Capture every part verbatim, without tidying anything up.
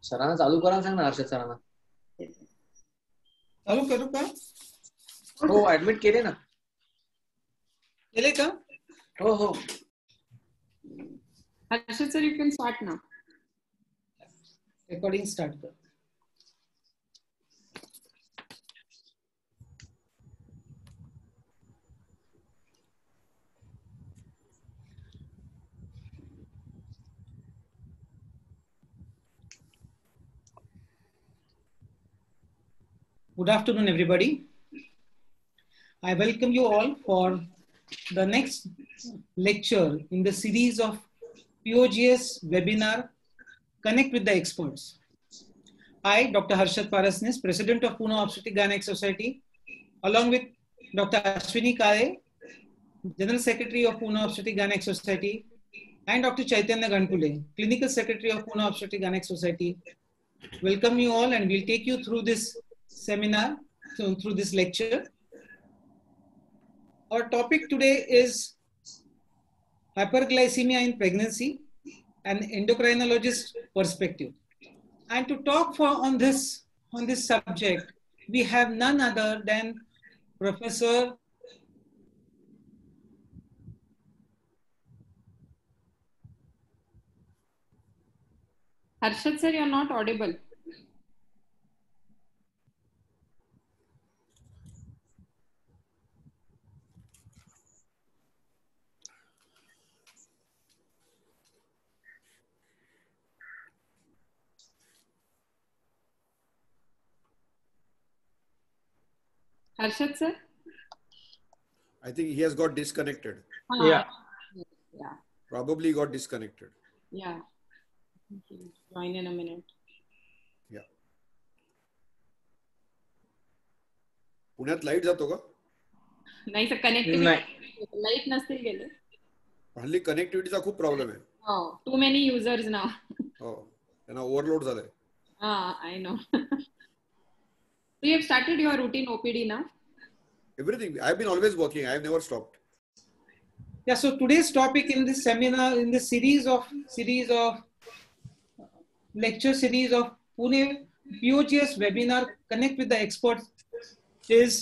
सरांना चालू करा सांग ना हर्षद सरांना. चालू करू का? हो ऍडमिट केले ना. केले का? हो हो. Harshad sir, you can start now. Recording start कर. Good afternoon, everybody. I welcome you all for the next lecture in the series of P O G S webinar, Connect with the Experts. I, Doctor Harshad Parasnis, President of Pune Obstetric Gynec Society, along with Doctor Ashwini Kale, General Secretary of Pune Obstetric Gynec Society, and Doctor Chaitanya Ganpule, Clinical Secretary of Pune Obstetric Gynec Society, welcome you all, and we'll take you through this seminar, so through this lecture. Our topic today is hyperglycemia in pregnancy, an endocrinologist perspective. And to talk for on this on this subject, we have none other than Professor Harshad sir, you're not audible. Harshad sir? I think he has got disconnected. Ah, Yeah. Yeah. Probably got disconnected. Yeah. Join in a minute. Yeah. पुण्यात light जातो का? नाही sir, connectivity light नसतील गेले. हल्ली कनेक्टिव्हिटीचा खूप problem आहे. हो, टू मेनी युजर्स नाउ. हो, त्यांना ओव्हरलोड झालंय. Ah, I know. So you have started your routine O P D now? Everything. I've been always working. I've never stopped. Yeah, so today's topic in this seminar, in this series of series of lecture series of Pune P O G S webinar, Connect with the Experts, is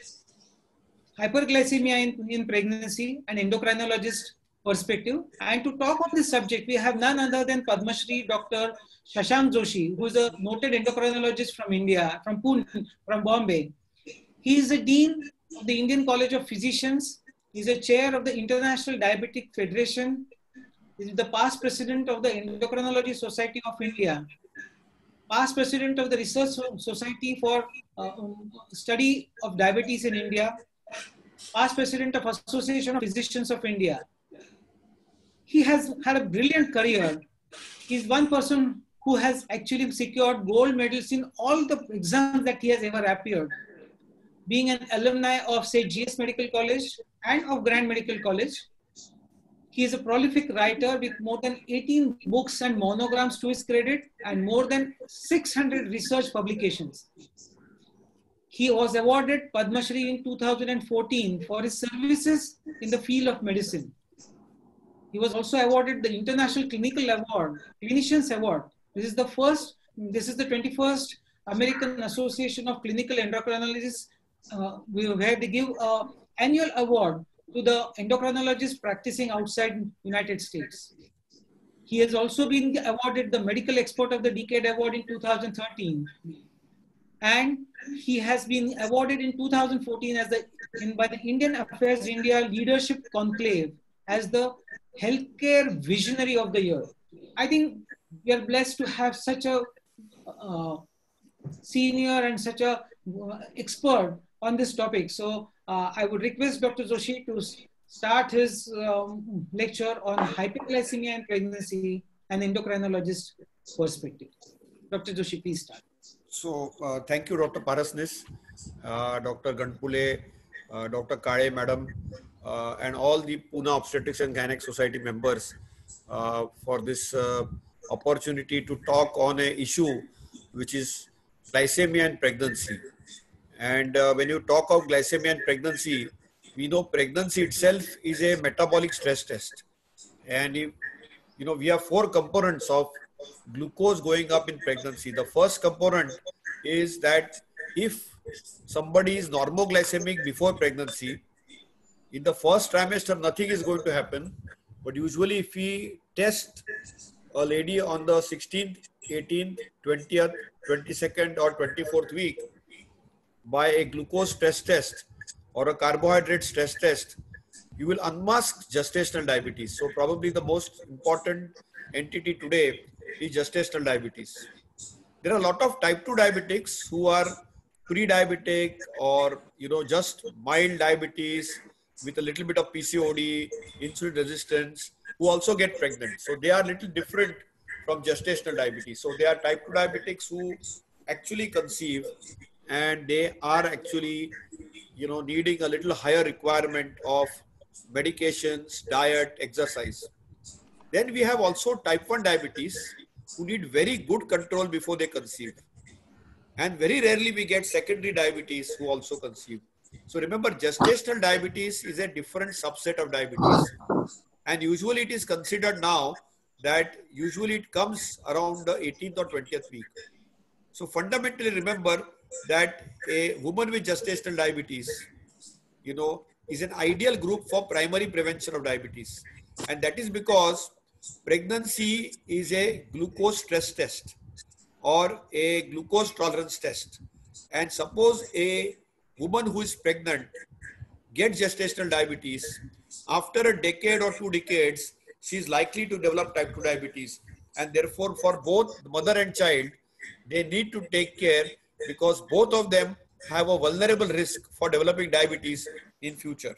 hyperglycemia in, in pregnancy, an endocrinologist perspective. And to talk on this subject, we have none other than Padma Shri Doctor Shashank Joshi, who is a noted endocrinologist from India, from Pune, from Bombay. He is the Dean of the Indian College of Physicians. He is a chair of the International Diabetic Federation. He is the past president of the Endocrinology Society of India, past president of the Research Society for uh, Study of Diabetes in India, past president of Association of Physicians of India. He has had a brilliant career. He is one person who has actually secured gold medals in all the exams that he has ever appeared. Being an alumni of, say, G S Medical College and of Grand Medical College, he is a prolific writer with more than eighteen books and monograms to his credit and more than six hundred research publications. He was awarded Padma Shri in two thousand fourteen for his services in the field of medicine. He was also awarded the International Clinical Award, Clinicians Award. This is the first, this is the twenty-first American Association of Clinical Endocrinologists, uh, where they give an annual award to the endocrinologists practicing outside United States. He has also been awarded the Medical Expert of the Decade Award in two thousand thirteen. And he has been awarded in two thousand fourteen as the, in, by the Indian Affairs India Leadership Conclave as the Healthcare Visionary of the Year. I think we are blessed to have such a uh, senior and such a uh, expert on this topic. So uh, I would request Doctor Joshi to start his um, lecture on hyperglycemia in pregnancy and endocrinologist perspective. Doctor Joshi, please start. So uh, thank you, Doctor Parasnis, uh, Doctor Ganpule, uh, Doctor Kale, Madam, uh, and all the Pune Obstetrics and Gynec Society members uh, for this uh, opportunity to talk on an issue which is glycemia and pregnancy. And uh, when you talk of glycemia and pregnancy, we know pregnancy itself is a metabolic stress test. And, if, you know, we have four components of glucose going up in pregnancy. The first component is that if somebody is normoglycemic before pregnancy, in the first trimester, nothing is going to happen. But usually if we test a lady on the sixteenth, eighteenth, twentieth, twenty-second or twenty-fourth week by a glucose stress test or a carbohydrate stress test, you will unmask gestational diabetes. So probably the most important entity today is gestational diabetes. There are a lot of type two diabetics who are pre-diabetic or, you know, just mild diabetes with a little bit of P C O D, insulin resistance, who also get pregnant. So they are a little different from gestational diabetes. So they are type two diabetics who actually conceive, and they are actually, you know, needing a little higher requirement of medications, diet, exercise. Then we have also type one diabetes who need very good control before they conceive. And very rarely we get secondary diabetes who also conceive. So remember, gestational diabetes is a different subset of diabetes. And usually it is considered now that usually it comes around the eighteenth or twentieth week. So fundamentally remember that a woman with gestational diabetes, you know, is an ideal group for primary prevention of diabetes. And that is because pregnancy is a glucose stress test or a glucose tolerance test. And suppose a woman who is pregnant gets gestational diabetes, after a decade or two decades, she is likely to develop type two diabetes. And therefore, for both mother and child, they need to take care because both of them have a vulnerable risk for developing diabetes in future.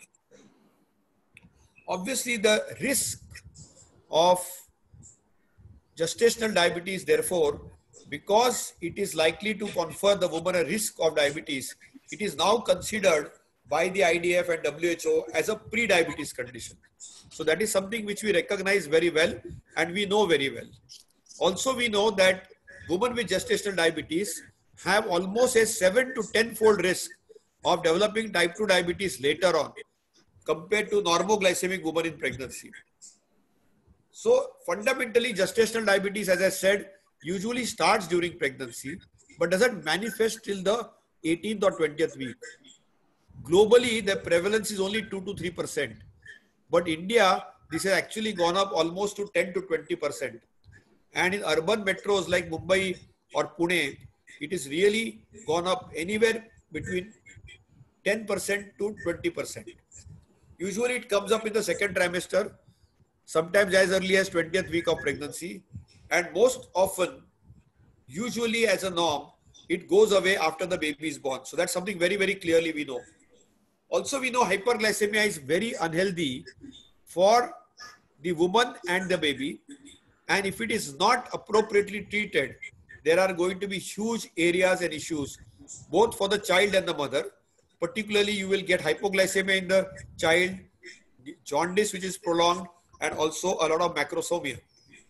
Obviously, the risk of gestational diabetes, therefore, because it is likely to confer the woman a risk of diabetes, it is now considered by the I D F and W H O as a pre-diabetes condition. So that is something which we recognize very well and we know very well. Also, we know that women with gestational diabetes have almost a seven to ten fold risk of developing type two diabetes later on compared to normoglycemic women in pregnancy. So fundamentally, gestational diabetes, as I said, usually starts during pregnancy, but doesn't manifest till the eighteenth or twentieth week. Globally, the prevalence is only two to three percent. But India, this has actually gone up almost to ten to twenty percent. And in urban metros like Mumbai or Pune, it is really gone up anywhere between ten percent to twenty percent. Usually it comes up in the second trimester, sometimes as early as twentieth week of pregnancy. And most often, usually as a norm, it goes away after the baby is born. So that's something very, very clearly we know. Also, we know hyperglycemia is very unhealthy for the woman and the baby. And if it is not appropriately treated, there are going to be huge areas and issues, both for the child and the mother. Particularly, you will get hypoglycemia in the child, jaundice which is prolonged, and also a lot of macrosomia.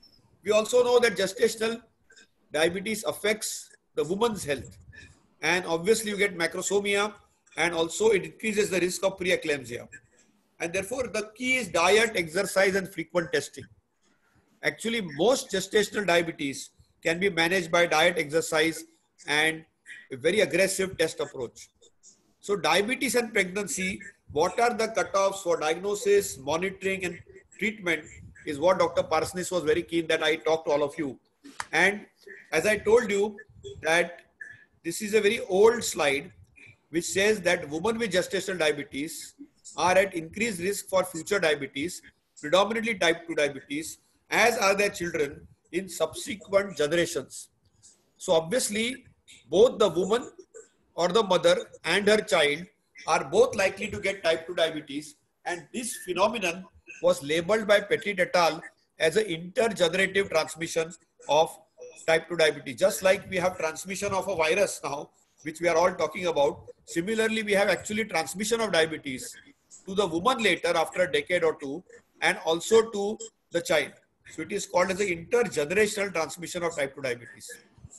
We also know that gestational diabetes affects the woman's health. And obviously, you get macrosomia, and also it increases the risk of preeclampsia. And therefore, the key is diet, exercise, and frequent testing. Actually, most gestational diabetes can be managed by diet, exercise, and a very aggressive test approach. So diabetes and pregnancy, what are the cutoffs for diagnosis, monitoring, and treatment is what Doctor Parsonage was very keen that I talk to all of you. And as I told you that this is a very old slide which says that women with gestational diabetes are at increased risk for future diabetes, predominantly type two diabetes, as are their children in subsequent generations. So obviously, both the woman or the mother and her child are both likely to get type two diabetes. And this phenomenon was labeled by Petit et al. As an intergenerative transmission of type two diabetes. Just like we have transmission of a virus now, which we are all talking about. Similarly, we have actually transmission of diabetes to the woman later after a decade or two, and also to the child. So it is called as the intergenerational transmission of type two diabetes.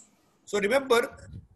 So remember,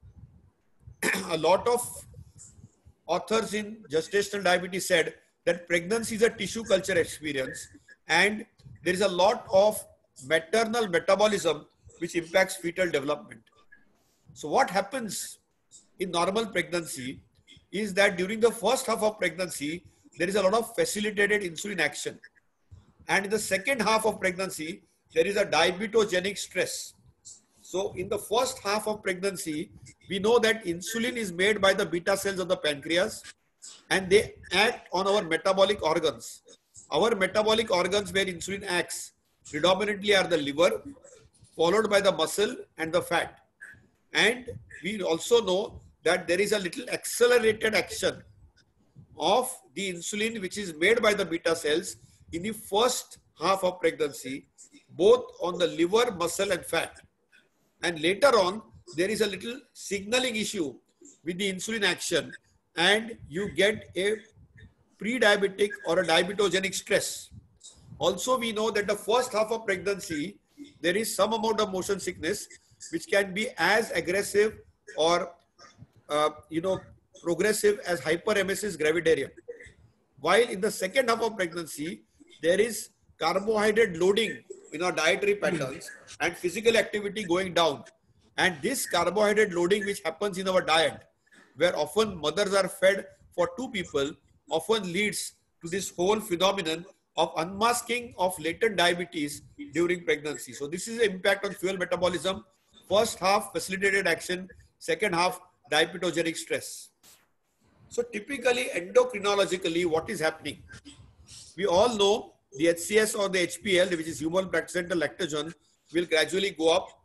a lot of authors in gestational diabetes said that pregnancy is a tissue culture experience, and there is a lot of maternal metabolism which impacts fetal development. So what happens in normal pregnancy is that during the first half of pregnancy, there is a lot of facilitated insulin action. And in the second half of pregnancy, there is a diabetogenic stress. So in the first half of pregnancy, we know that insulin is made by the beta cells of the pancreas and they act on our metabolic organs. Our metabolic organs where insulin acts predominantly are the liver, followed by the muscle and the fat. And we also know that there is a little accelerated action of the insulin which is made by the beta cells in the first half of pregnancy, both on the liver, muscle and fat. And later on, there is a little signaling issue with the insulin action and you get a pre-diabetic or a diabetogenic stress. Also, we know that the first half of pregnancy, there is some amount of motion sickness which can be as aggressive or, uh, you know, progressive as hyperemesis gravidarum. While in the second half of pregnancy, there is carbohydrate loading in our dietary patterns and physical activity going down. And this carbohydrate loading which happens in our diet, where often mothers are fed for two people, often leads to this whole phenomenon of unmasking of latent diabetes during pregnancy. So this is the impact on fuel metabolism. First half facilitated action, second half diabetogenic stress. So typically endocrinologically, what is happening? We all know the H C S or the H P L, which is human placental lactogen, will gradually go up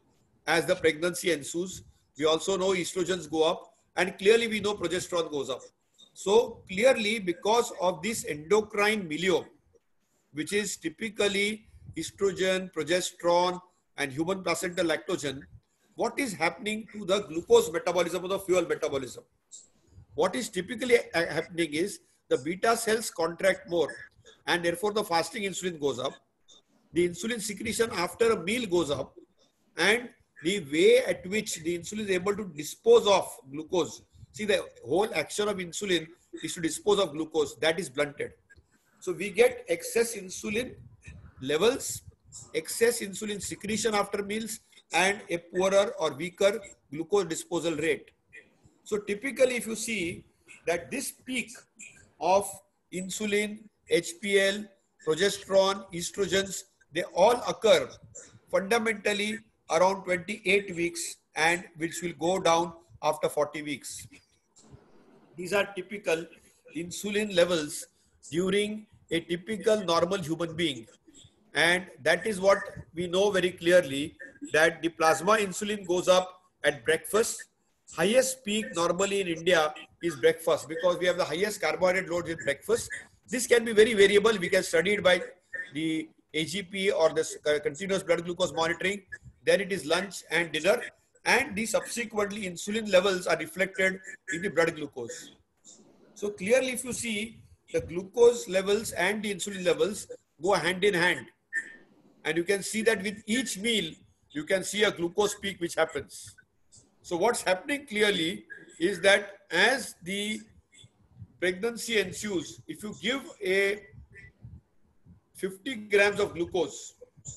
as the pregnancy ensues. We also know estrogens go up and clearly we know progesterone goes up. So clearly because of this endocrine milieu, which is typically estrogen, progesterone and human placental lactogen, what is happening to the glucose metabolism or the fuel metabolism? What is typically happening is the beta cells contract more and therefore the fasting insulin goes up. The insulin secretion after a meal goes up and the way at which the insulin is able to dispose of glucose. See, the whole action of insulin is to dispose of glucose, that is blunted. So we get excess insulin levels, excess insulin secretion after meals and a poorer or weaker glucose disposal rate. So typically if you see that this peak of insulin, H P L, progesterone, estrogens, they all occur fundamentally around twenty-eight weeks and which will go down after forty weeks. These are typical insulin levels during a typical normal human being. And that is what we know very clearly, that the plasma insulin goes up at breakfast. Highest peak normally in India is breakfast because we have the highest carbohydrate load in breakfast. This can be very variable. We can study it by the A G P or the continuous blood glucose monitoring. Then it is lunch and dinner. And the subsequently insulin levels are reflected in the blood glucose. So clearly if you see the glucose levels and the insulin levels go hand in hand. And you can see that with each meal, you can see a glucose peak which happens. So what's happening clearly is that as the pregnancy ensues, if you give a fifty grams of glucose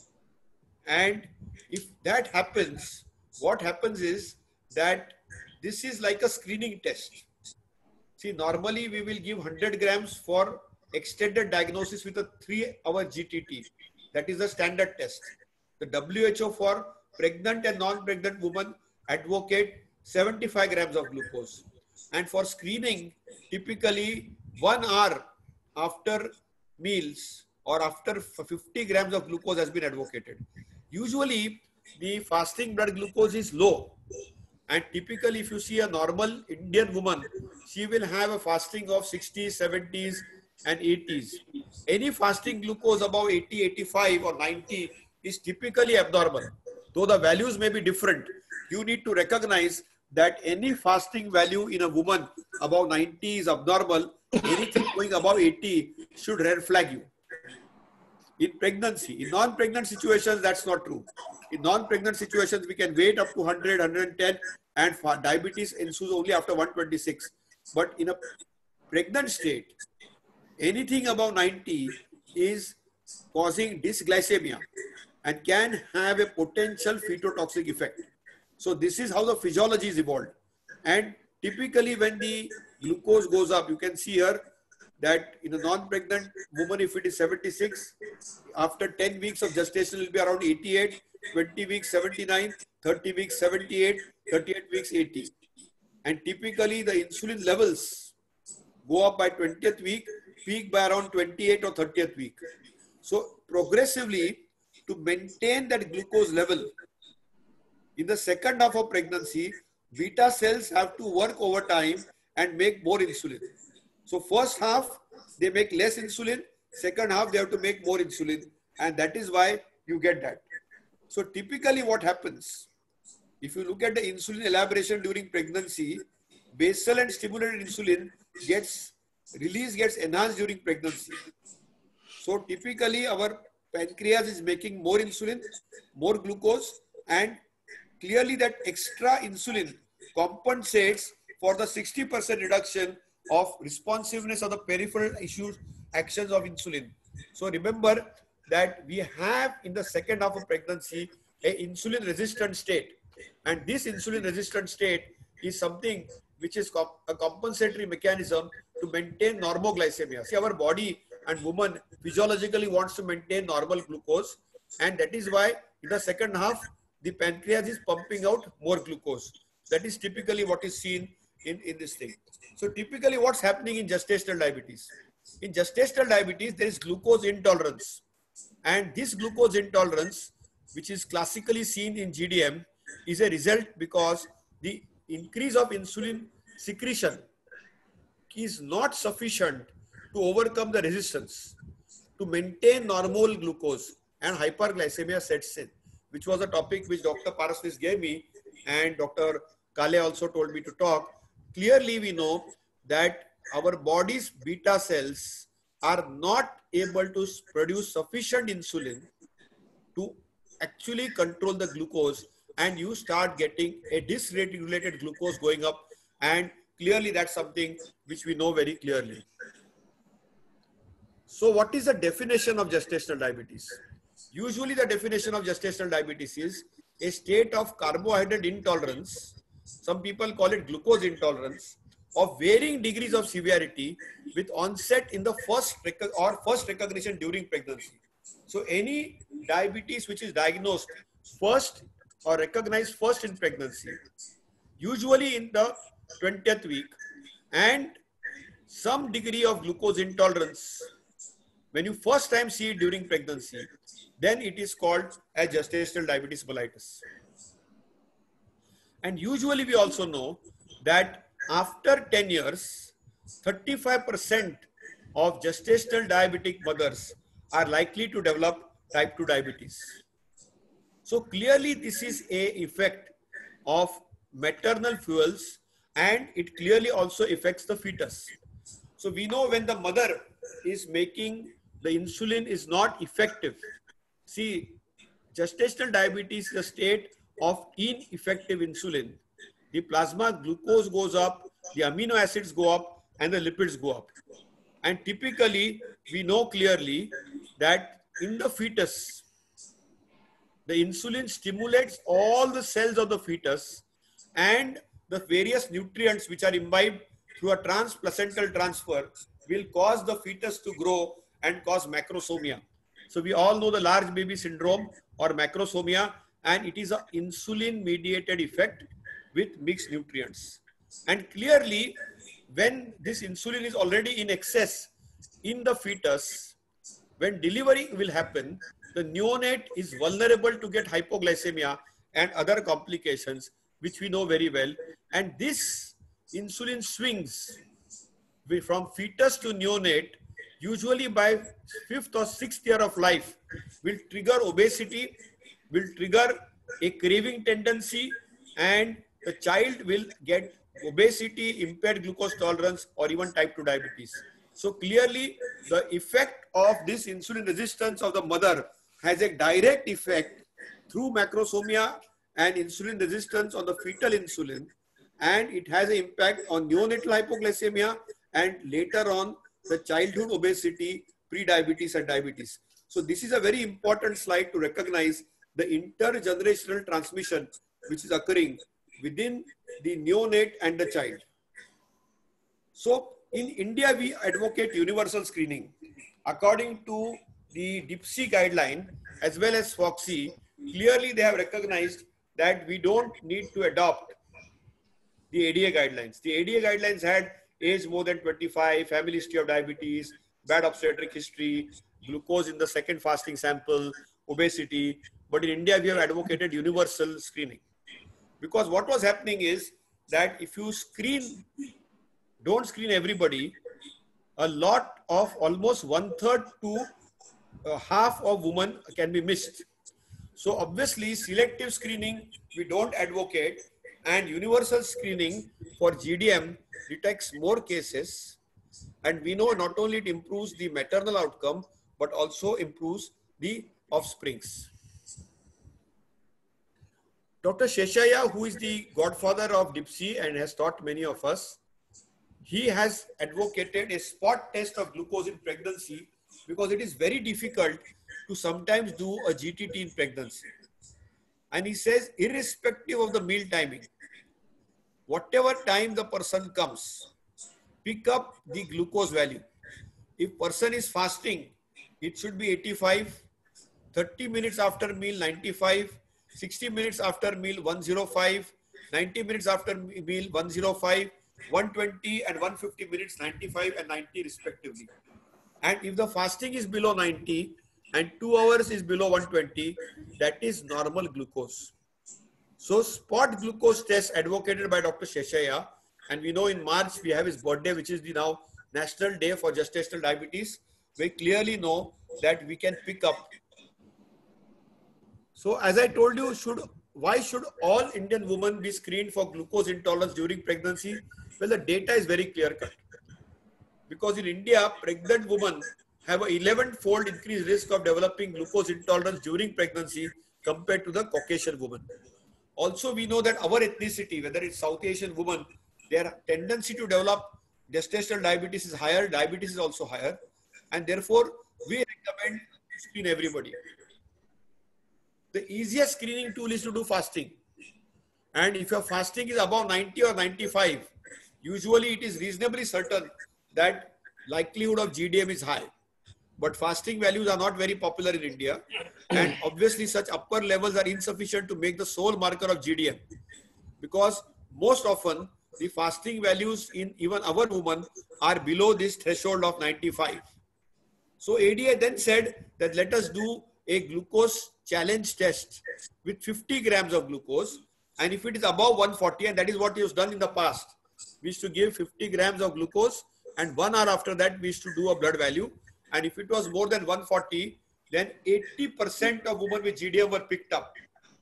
and if that happens, what happens is that this is like a screening test. See, normally we will give one hundred grams for extended diagnosis with a three hour G T T. That is the standard test. The W H O for pregnant and non-pregnant women advocate seventy-five grams of glucose. And for screening, typically one hour after meals or after fifty grams of glucose has been advocated. Usually the fasting blood glucose is low. And typically if you see a normal Indian woman, she will have a fasting of sixties, seventies and eighties. Any fasting glucose above eighty, eighty-five or ninety is typically abnormal. Though the values may be different, you need to recognize that any fasting value in a woman above ninety is abnormal. Anything going above eighty should red flag you. In pregnancy, in non-pregnant situations, that's not true. In non-pregnant situations, we can wait up to one hundred, one hundred ten and diabetes ensues only after one twenty-six. But in a pregnant state, anything above ninety is causing dysglycemia. and can have a potential fetotoxic effect. So this is how the physiology is evolved. And typically when the glucose goes up, you can see here that in a non-pregnant woman, if it is seventy-six, after ten weeks of gestation, it will be around eighty-eight, twenty weeks seventy-nine, thirty weeks seventy-eight, thirty-eight weeks eighty. And typically the insulin levels go up by twentieth week, peak by around twenty-eighth or thirtieth week. So progressively, to maintain that glucose level, in the second half of pregnancy, beta cells have to work overtime and make more insulin. So first half, they make less insulin. Second half, they have to make more insulin. And that is why you get that. So typically what happens, if you look at the insulin elaboration during pregnancy, basal and stimulated insulin gets release gets enhanced during pregnancy. So typically our pancreas is making more insulin, more glucose, and clearly that extra insulin compensates for the sixty percent reduction of responsiveness of the peripheral issues, actions of insulin. So remember that we have in the second half of pregnancy a insulin resistant state, and this insulin resistant state is something which is a compensatory mechanism to maintain normoglycemia. See, our body and woman physiologically wants to maintain normal glucose, and that is why in the second half the pancreas is pumping out more glucose. That is typically what is seen in, in this thing. So typically what's happening in gestational diabetes? In gestational diabetes, there is glucose intolerance. And this glucose intolerance, which is classically seen in G D M, is a result because the increase of insulin secretion is not sufficient to overcome the resistance to maintain normal glucose, and hyperglycemia sets in, which was a topic which Doctor Parasnis gave me and Doctor Kale also told me to talk. Clearly we know that our body's beta cells are not able to produce sufficient insulin to actually control the glucose, and you start getting a dysregulated glucose going up, and clearly that's something which we know very clearly. So what is the definition of gestational diabetes? Usually the definition of gestational diabetes is a state of carbohydrate intolerance. Some people call it glucose intolerance, of varying degrees of severity with onset in the first or first recognition during pregnancy. So any diabetes which is diagnosed first or recognized first in pregnancy, usually in the twentieth week, and some degree of glucose intolerance when you first time see it during pregnancy, then it is called a gestational diabetes mellitus. And usually we also know that after ten years, thirty-five percent of gestational diabetic mothers are likely to develop type two diabetes. So clearly this is a effect of maternal fuels, and it clearly also affects the fetus. So we know when the mother is making the insulin is not effective. See, gestational diabetes is a state of ineffective insulin. The plasma glucose goes up, the amino acids go up, and the lipids go up. And typically, we know clearly that in the fetus, the insulin stimulates all the cells of the fetus, and the various nutrients which are imbibed through a transplacental transfer will cause the fetus to grow and cause macrosomia. So we all know the large baby syndrome or macrosomia, and it is an insulin mediated effect with mixed nutrients. And clearly, when this insulin is already in excess in the fetus, when delivery will happen, the neonate is vulnerable to get hypoglycemia and other complications, which we know very well. And this insulin swings from fetus to neonate, usually by fifth or sixth year of life, will trigger obesity, will trigger a craving tendency, and the child will get obesity, impaired glucose tolerance, or even type two diabetes. So clearly the effect of this insulin resistance of the mother has a direct effect through macrosomia and insulin resistance on the fetal insulin, and it has an impact on neonatal hypoglycemia and later on the childhood obesity, pre-diabetes and diabetes. So this is a very important slide to recognize the intergenerational transmission which is occurring within the neonate and the child. So in India, we advocate universal screening. According to the DIPSI guideline as well as FOXI, clearly they have recognized that we don't need to adopt the A D A guidelines. The A D A guidelines had age more than twenty-five, family history of diabetes, bad obstetric history, glucose in the second fasting sample, obesity. But in India, we have advocated universal screening. Because what was happening is that if you screen, don't screen everybody, a lot of almost one third to uh, half of women can be missed. So obviously selective screening we don't advocate, and universal screening for G D M detects more cases, and we know not only it improves the maternal outcome but also improves the offsprings. Doctor Sheshaya, who is the godfather of DIPSI and has taught many of us, he has advocated a spot test of glucose in pregnancy because it is very difficult to sometimes do a G T T in pregnancy. And he says, irrespective of the meal timing, whatever time the person comes, pick up the glucose value. If person is fasting, it should be eighty-five, thirty minutes after meal ninety-five, sixty minutes after meal one oh five, ninety minutes after meal one oh five, one twenty and one fifty minutes ninety-five and ninety respectively. And if the fasting is below ninety and two hours is below one twenty, that is normal glucose. So spot glucose test advocated by Doctor Sheshaya, and we know in March we have his birthday, which is the now National Day for Gestational Diabetes. We clearly know that we can pick up. So as I told you, should why should all Indian women be screened for glucose intolerance during pregnancy? Well, the data is very clear cut. Because in India, pregnant women have an eleven-fold increased risk of developing glucose intolerance during pregnancy compared to the Caucasian woman. Also, we know that our ethnicity, whether it's South Asian women, their tendency to develop gestational diabetes is higher, diabetes is also higher, and therefore we recommend screen everybody. The easiest screening tool is to do fasting. And if your fasting is above ninety or ninety-five, usually it is reasonably certain that likelihood of G D M is high. But fasting values are not very popular in India. And obviously such upper levels are insufficient to make the sole marker of G D M. Because most often the fasting values in even our women are below this threshold of ninety-five. So A D A then said that let us do a glucose challenge test with fifty grams of glucose. And if it is above one forty, and that is what he has done in the past, we used to give fifty grams of glucose, and one hour after that we used to do a blood value. And if it was more than one forty, then eighty percent of women with G D M were picked up.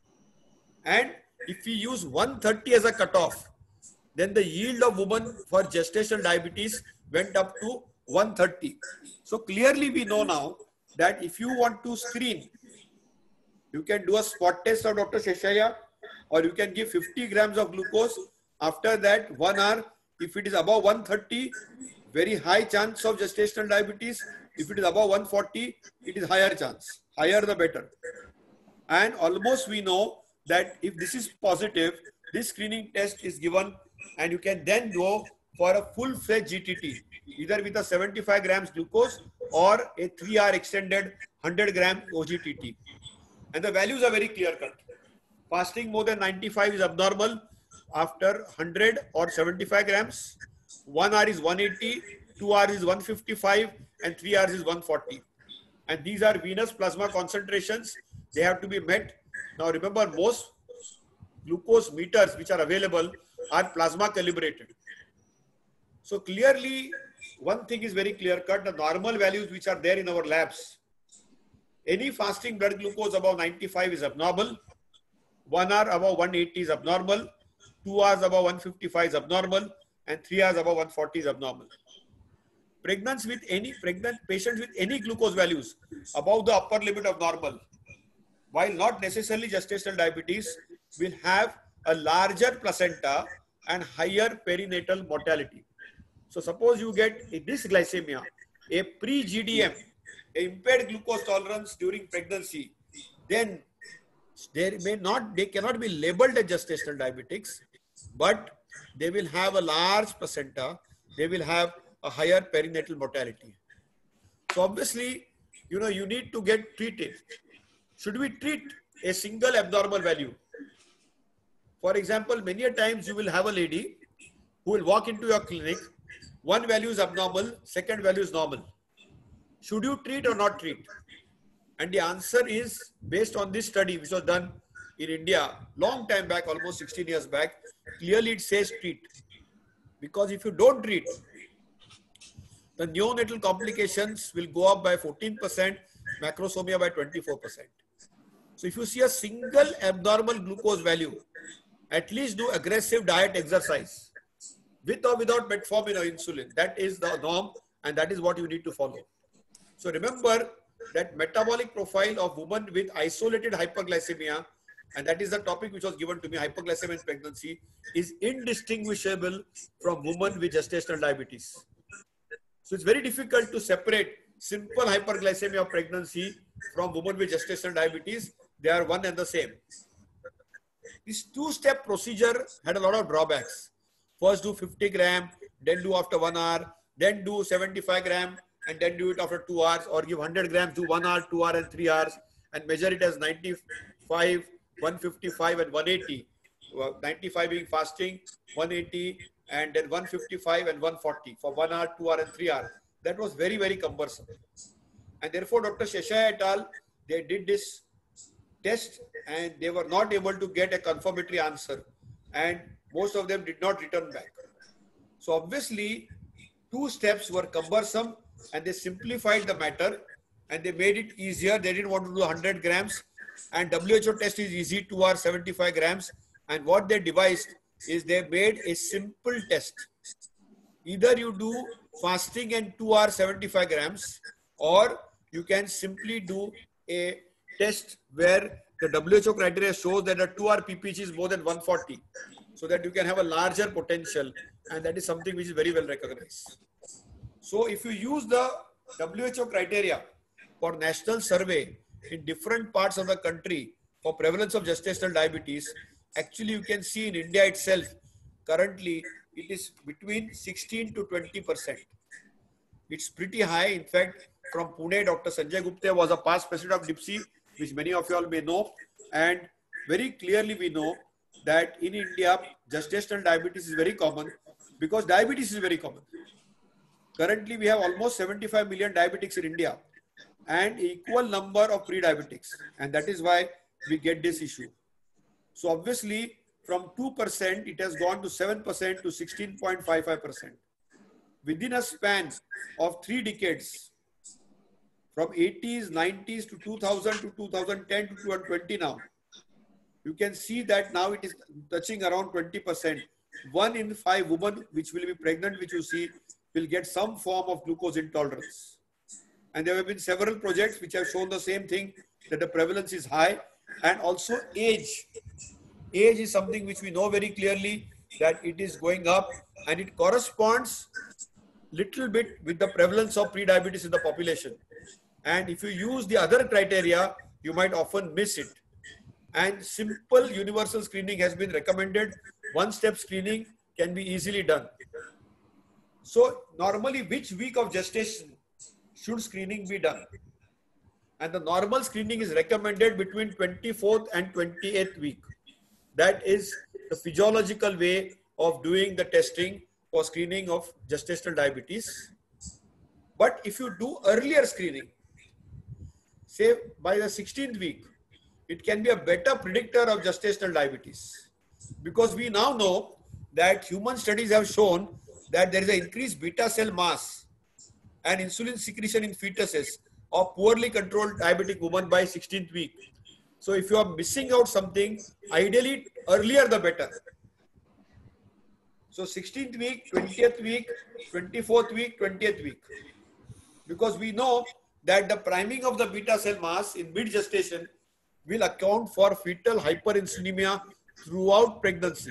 And if we use one thirty as a cutoff, then the yield of women for gestational diabetes went up to one thirty. So clearly we know now that if you want to screen, you can do a spot test of Doctor Sheshaya, or you can give fifty grams of glucose. After that, one hour, if it is above one thirty, very high chance of gestational diabetes. If it is above one forty, it is higher chance. Higher the better. And almost we know that if this is positive, this screening test is given, and you can then go for a full-fledged G T T, either with a seventy-five grams glucose or a three hour extended one hundred gram O G T T. And the values are very clear-cut. Fasting more than ninety-five is abnormal after one hundred or seventy-five grams. One hour is one eighty, two hours is one fifty-five, and three hours is one forty. And these are venous plasma concentrations. They have to be met. Now remember, most glucose meters which are available are plasma calibrated. So clearly, one thing is very clear cut, the normal values which are there in our labs. Any fasting blood glucose above ninety-five is abnormal. One hour above one eighty is abnormal. Two hours above one fifty-five is abnormal. And three hours above one forty is abnormal. Pregnant with any pregnant patients with any glucose values above the upper limit of normal, while not necessarily gestational diabetes, will have a larger placenta and higher perinatal mortality. So suppose you get a dysglycemia, a pre-G D M, impaired glucose tolerance during pregnancy, then they may not, they cannot be labeled as gestational diabetics, but they will have a large placenta, they will have a higher perinatal mortality. So obviously, you know, you need to get treated. Should we treat a single abnormal value? For example, many a times you will have a lady who will walk into your clinic, one value is abnormal, second value is normal. Should you treat or not treat? And the answer is, based on this study which was done in India long time back, almost sixteen years back, clearly it says treat. Because if you don't treat, the neonatal complications will go up by fourteen percent, macrosomia by twenty-four percent. So if you see a single abnormal glucose value, at least do aggressive diet exercise with or without metformin or insulin. That is the norm, and that is what you need to follow. So remember that metabolic profile of women with isolated hyperglycemia, and that is the topic which was given to me, hyperglycemia in pregnancy, is indistinguishable from women with gestational diabetes. So it's very difficult to separate simple hyperglycemia of pregnancy from women with gestational diabetes. They are one and the same. This two-step procedure had a lot of drawbacks. First do fifty gram, then do after one hour, then do seventy-five gram, and then do it after two hours, or give one hundred grams, do one hour, two hours, and three hours, and measure it as ninety-five, one fifty-five, and one eighty. ninety-five being fasting, one eighty, and then one fifty-five and one forty for one hour, two hour, and three hours. That was very, very cumbersome. And therefore, Doctor Sheshai et al., they did this test and they were not able to get a confirmatory answer. And most of them did not return back. So obviously, two steps were cumbersome and they simplified the matter and they made it easier. They didn't want to do one hundred grams, and W H O test is easy, two hours, seventy-five grams. And what they devised is they made a simple test. Either you do fasting and two hours, seventy-five grams, or you can simply do a test where the W H O criteria shows that a two hour P P G is more than one forty, so that you can have a larger potential, and that is something which is very well recognized. So if you use the W H O criteria for national survey in different parts of the country for prevalence of gestational diabetes, actually you can see in India itself, currently it is between sixteen to twenty percent. It's pretty high. In fact, from Pune, Doctor Sanjay Gupta was a past president of D I P S I, which many of you all may know. And very clearly we know that in India, gestational diabetes is very common because diabetes is very common. Currently, we have almost seventy-five million diabetics in India and equal number of pre-diabetics. And that is why we get this issue. So obviously, from two percent, it has gone to seven percent to sixteen point five five percent. Within a span of three decades, from eighties, nineties to two thousand to two thousand ten to two thousand twenty now, you can see that now it is touching around twenty percent. One in five women which will be pregnant, which you see, will get some form of glucose intolerance. And there have been several projects which have shown the same thing, that the prevalence is high, and also age. Age is something which we know very clearly that it is going up, and it corresponds little bit with the prevalence of pre-diabetes in the population. And if you use the other criteria, you might often miss it. And simple universal screening has been recommended. One-step screening can be easily done. So normally, which week of gestation should screening be done? And the normal screening is recommended between twenty-fourth and twenty-eighth week. That is the physiological way of doing the testing for screening of gestational diabetes. But if you do earlier screening, say by the sixteenth week, it can be a better predictor of gestational diabetes. Because we now know that human studies have shown that there is an increased beta cell mass and insulin secretion in fetuses of poorly controlled diabetic women by sixteenth week. So if you are missing out something, ideally earlier the better. So sixteenth week, twentieth week, twenty-fourth week, twentieth week. Because we know that the priming of the beta cell mass in mid-gestation will account for fetal hyperinsulinemia throughout pregnancy.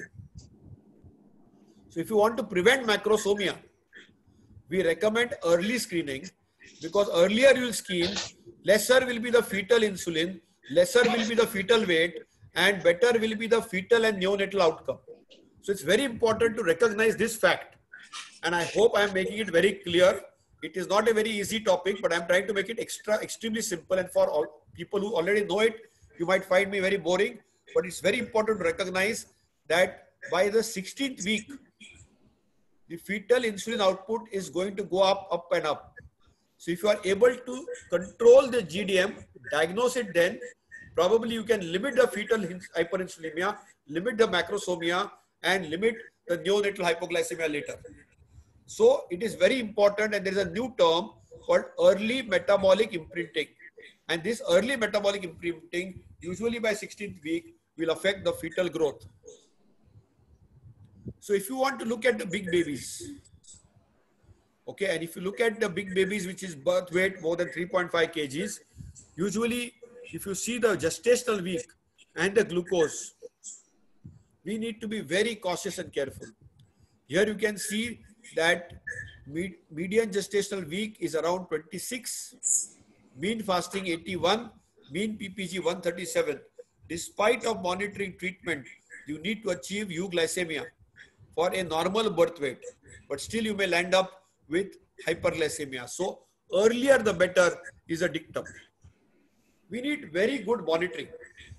So if you want to prevent macrosomia, we recommend early screening, because earlier you will scheme, lesser will be the fetal insulin, lesser will be the fetal weight, and better will be the fetal and neonatal outcome. So it's very important to recognize this fact. And I hope I am making it very clear. It is not a very easy topic, but I'm trying to make it extra, extremely simple. And for all people who already know it, you might find me very boring, but it's very important to recognize that by the sixteenth week, the fetal insulin output is going to go up, up and up. So if you are able to control the G D M, diagnose it then, probably you can limit the fetal hyperinsulinemia, limit the macrosomia, and limit the neonatal hypoglycemia later. So it is very important, and there is a new term called early metabolic imprinting. And this early metabolic imprinting, usually by sixteenth week, will affect the fetal growth. So if you want to look at the big babies, okay, and if you look at the big babies, which is birth weight more than three point five kilograms, usually if you see the gestational week and the glucose, we need to be very cautious and careful. Here you can see that median gestational week is around twenty-six, mean fasting eighty-one, mean P P G one thirty-seven. Despite of monitoring treatment, you need to achieve euglycemia for a normal birth weight, but still you may land up with hyperglycemia. So earlier the better is a dictum. We need very good monitoring.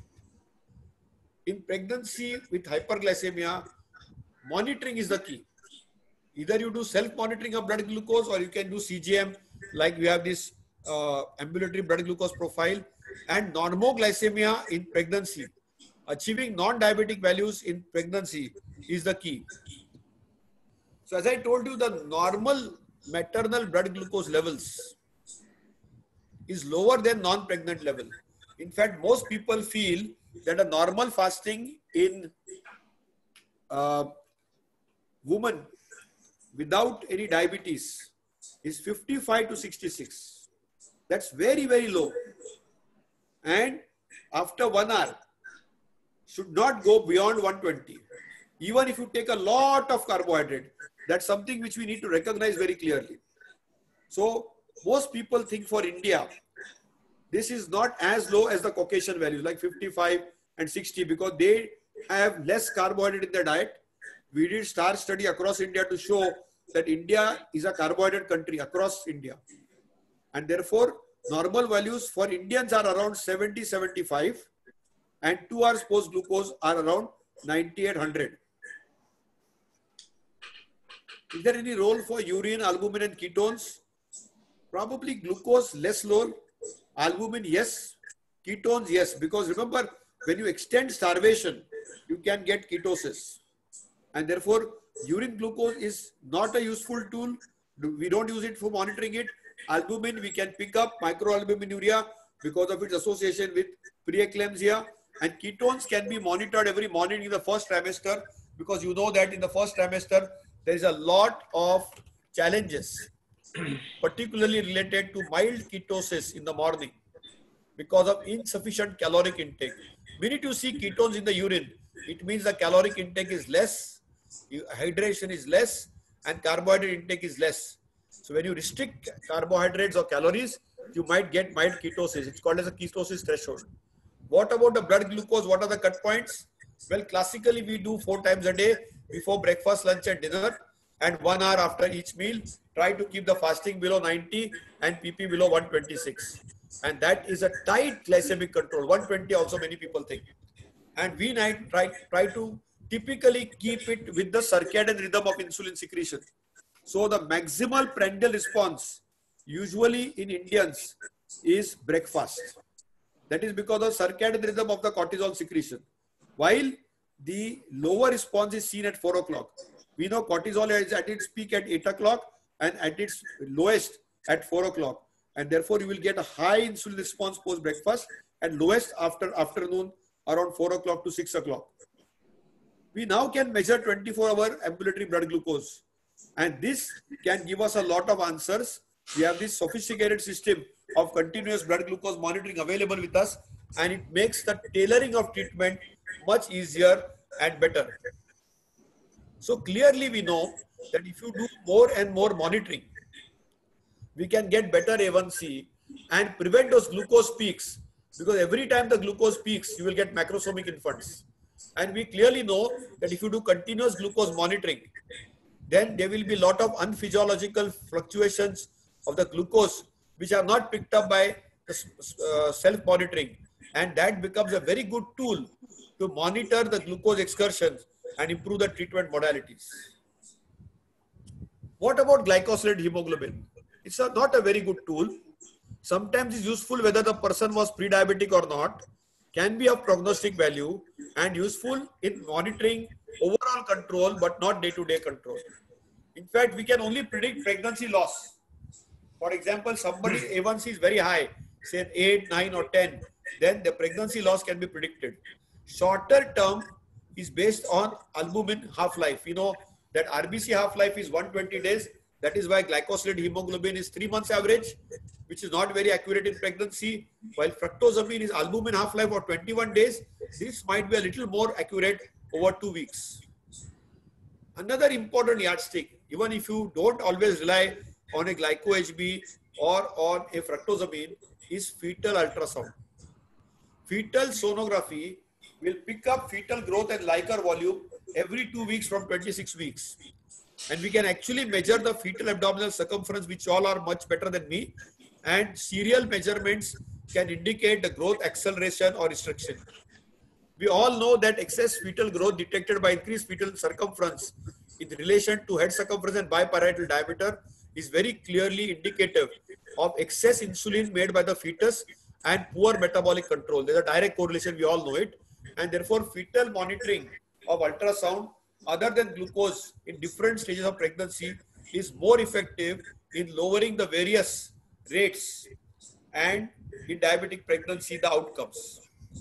In pregnancy with hyperglycemia, monitoring is the key. Either you do self-monitoring of blood glucose, or you can do C G M, like we have this uh, ambulatory blood glucose profile, and normoglycemia in pregnancy. Achieving non-diabetic values in pregnancy is the key. So as I told you, the normal maternal blood glucose levels is lower than non-pregnant level. In fact, most people feel that a normal fasting in uh, women without any diabetes is fifty-five to sixty-six. That's very, very low. And after one hour, should not go beyond one twenty. Even if you take a lot of carbohydrate, that's something which we need to recognize very clearly. So most people think for India, this is not as low as the Caucasian values like fifty-five and sixty, because they have less carbohydrate in their diet. We did STAR study across India to show that India is a carbohydrate country across India. And therefore, normal values for Indians are around seventy, seventy-five, and two hours post glucose are around ninety-eight hundred. Is there any role for urine, albumin and ketones? Probably glucose less low, albumin yes, ketones yes, because remember, when you extend starvation, you can get ketosis. And therefore, urine glucose is not a useful tool. We don't use it for monitoring it. Albumin, we can pick up microalbuminuria because of its association with preeclampsia. And ketones can be monitored every morning in the first trimester, because you know that in the first trimester, there is a lot of challenges, particularly related to mild ketosis in the morning because of insufficient caloric intake. Minute you see ketones in the urine, it means the caloric intake is less, hydration is less, and carbohydrate intake is less. So when you restrict carbohydrates or calories, you might get mild ketosis. It's called as a ketosis threshold. What about the blood glucose? What are the cut points? Well, classically we do four times a day, before breakfast, lunch and dinner, and one hour after each meal. Try to keep the fasting below ninety and P P below one twenty-six. And that is a tight glycemic control. one twenty also many people think. And we try, try to typically keep it with the circadian rhythm of insulin secretion. So the maximal prandial response usually in Indians is breakfast. That is because of circadian rhythm of the cortisol secretion. While the lower response is seen at four o'clock. We know cortisol is at its peak at eight o'clock and at its lowest at four o'clock. And therefore you will get a high insulin response post breakfast and lowest after afternoon around four o'clock to six o'clock. We now can measure twenty-four hour ambulatory blood glucose. And this can give us a lot of answers. We have this sophisticated system of continuous blood glucose monitoring available with us, and it makes the tailoring of treatment much easier and better. So clearly we know that if you do more and more monitoring, we can get better A one C and prevent those glucose peaks, because every time the glucose peaks, you will get macrosomic infants. And we clearly know that if you do continuous glucose monitoring, then there will be a lot of unphysiological fluctuations of the glucose which are not picked up by the uh, self-monitoring. And that becomes a very good tool to monitor the glucose excursions and improve the treatment modalities. What about glycosylated hemoglobin? It's a, not a very good tool. Sometimes it's useful whether the person was pre-diabetic or not, can be of prognostic value and useful in monitoring overall control, but not day-to-day control. In fact, we can only predict pregnancy loss. For example, somebody's A one C is very high, say eight, nine or ten, then the pregnancy loss can be predicted. Shorter term is based on albumin half-life. You know that R B C half-life is one hundred twenty days. That is why glycosylated hemoglobin is three months average, which is not very accurate in pregnancy, while fructosamine is albumin half-life of twenty-one days. This might be a little more accurate over two weeks. Another important yardstick, even if you don't always rely on a glyco-H B or on a fructosamine, is fetal ultrasound. Fetal sonography will pick up fetal growth and Leica volume every two weeks from twenty-six weeks. And we can actually measure the fetal abdominal circumference, which all are much better than me. And serial measurements can indicate the growth acceleration or restriction. We all know that excess fetal growth detected by increased fetal circumference in relation to head circumference and biparietal diameter is very clearly indicative of excess insulin made by the fetus and poor metabolic control. There's a direct correlation, we all know it. And therefore, fetal monitoring of ultrasound other than glucose in different stages of pregnancy is more effective in lowering the various rates and in diabetic pregnancy, the outcomes.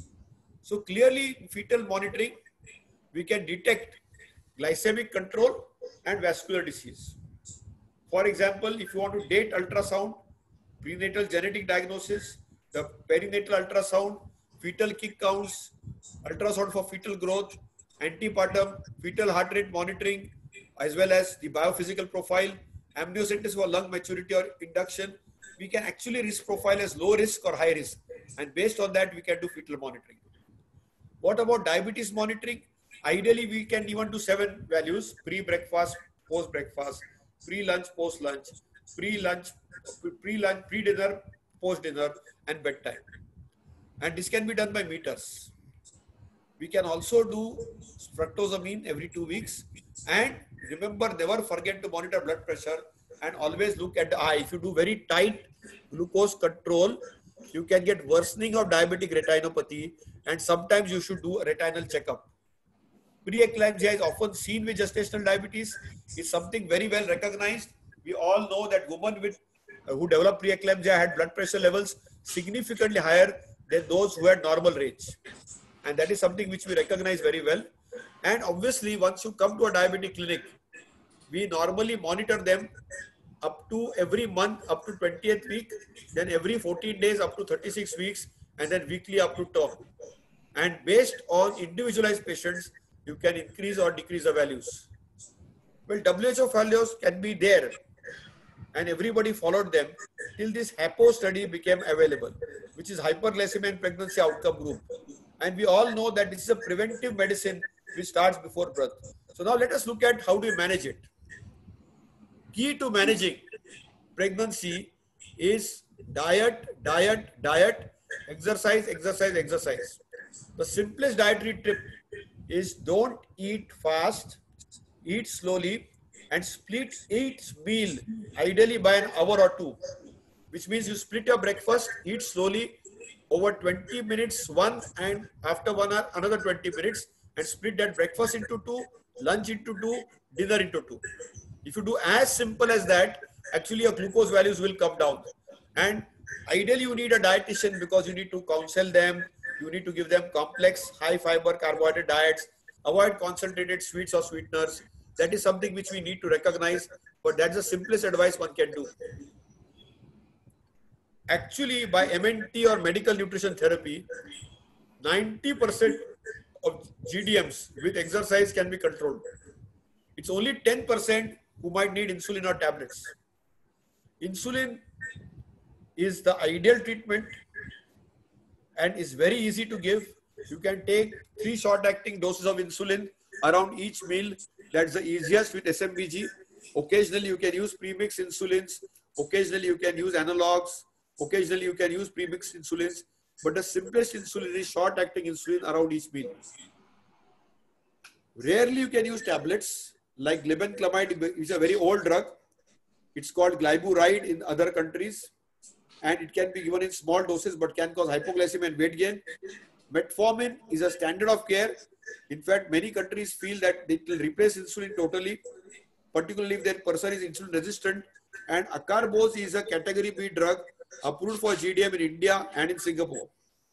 So clearly, in fetal monitoring, we can detect glycemic control and vascular disease. For example, if you want to date ultrasound, prenatal genetic diagnosis, the perinatal ultrasound, fetal kick counts, ultrasound for fetal growth, antepartum, fetal heart rate monitoring, as well as the biophysical profile, amniocentesis for lung maturity or induction, we can actually risk profile as low risk or high risk. And based on that, we can do fetal monitoring. What about diabetes monitoring? Ideally, we can even do seven values: pre-breakfast, post-breakfast, pre-lunch, post-lunch, pre-lunch, pre-lunch, pre-dinner, post-dinner, and bedtime. And this can be done by meters. We can also do fructosamine every two weeks. And remember, never forget to monitor blood pressure and always look at the eye. If you do very tight glucose control, you can get worsening of diabetic retinopathy, and sometimes you should do a retinal checkup. Preeclampsia is often seen with gestational diabetes. It's something very well recognized. We all know that women with uh, who develop preeclampsia had blood pressure levels significantly higher than those who had normal range. And that is something which we recognize very well. And obviously, once you come to a diabetic clinic, we normally monitor them up to every month, up to twentieth week, then every fourteen days up to thirty-six weeks, and then weekly up to term. And based on individualized patients, you can increase or decrease the values. Well, W H O values can be there, and everybody followed them till this HAPO study became available, which is hyperglycemia and pregnancy outcome group. And we all know that this is a preventive medicine which starts before birth. So now let us look at how do we manage it. Key to managing pregnancy is diet, diet, diet, exercise, exercise, exercise. The simplest dietary tip is don't eat fast, eat slowly, and split each meal ideally by an hour or two, which means you split your breakfast, eat slowly over twenty minutes one, and after one hour another twenty minutes, and split that breakfast into two, lunch into two, dinner into two. If you do as simple as that, actually your glucose values will come down. And ideally you need a dietitian because you need to counsel them, you need to give them complex high fiber carbohydrate diets, avoid concentrated sweets or sweeteners. That is something which we need to recognize, but that's the simplest advice one can do. Actually, by M N T or medical nutrition therapy, ninety percent of G D Ms with exercise can be controlled. It's only ten percent who might need insulin or tablets. Insulin is the ideal treatment and is very easy to give. You can take three short-acting doses of insulin around each meal. That's the easiest with S M B G. Occasionally, you can use premixed insulins. Occasionally, you can use analogs. Occasionally, you can use premixed insulins. But the simplest insulin is short-acting insulin around each meal. Rarely, you can use tablets like glibenclamide, which is a very old drug. It's called glyburide in other countries. And it can be given in small doses, but can cause hypoglycemia and weight gain. Metformin is a standard of care. In fact, many countries feel that it will replace insulin totally, particularly if that person is insulin resistant. And acarbose is a category B drug approved for G D M in India and in Singapore.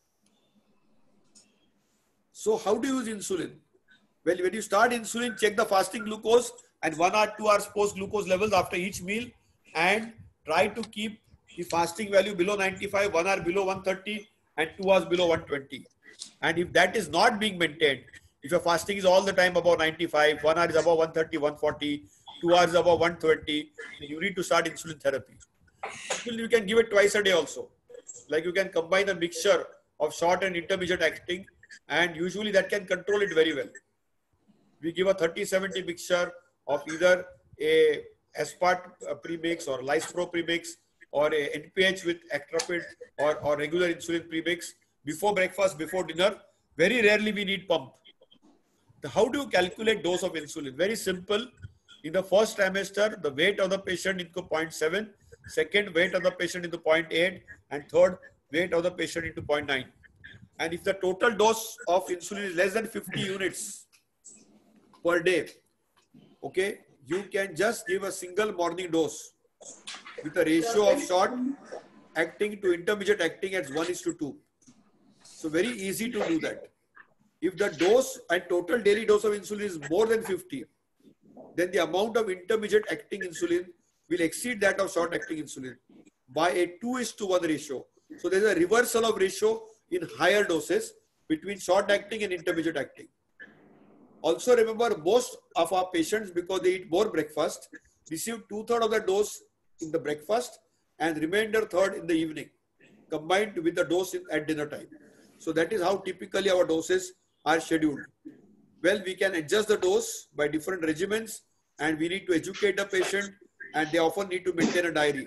So how do you use insulin? Well, when you start insulin, check the fasting glucose and one or two hours post glucose levels after each meal, and try to keep the fasting value below ninety-five, one hour below one thirty, and two hours below one twenty. And if that is not being maintained, if your fasting is all the time above ninety-five, one hour is above one thirty, one forty, two hours above one twenty, you need to start insulin therapy. You can give it twice a day also. Like you can combine a mixture of short and intermediate acting, and usually that can control it very well. We give a thirty seventy mixture of either a Aspart premix or Lispro premix or a N P H with Actrapid or, or regular insulin premix before breakfast, before dinner. Very rarely we need pump. How do you calculate dose of insulin? Very simple. In the first trimester, the weight of the patient into zero point seven, second weight of the patient into zero point eight, and third weight of the patient into zero point nine. And if the total dose of insulin is less than fifty units per day, okay, you can just give a single morning dose with a ratio of short acting to intermediate acting at one is to two. So very easy to do that. If the dose and total daily dose of insulin is more than fifty, then the amount of intermediate acting insulin will exceed that of short acting insulin by a two is to one ratio. So there is a reversal of ratio in higher doses between short acting and intermediate acting. Also remember, most of our patients, because they eat more breakfast, receive two-thirds of the dose in the breakfast and remainder third in the evening, combined with the dose in, at dinner time. So that is how typically our doses are scheduled. Well, we can adjust the dose by different regimens, and we need to educate the patient, and they often need to maintain a diary.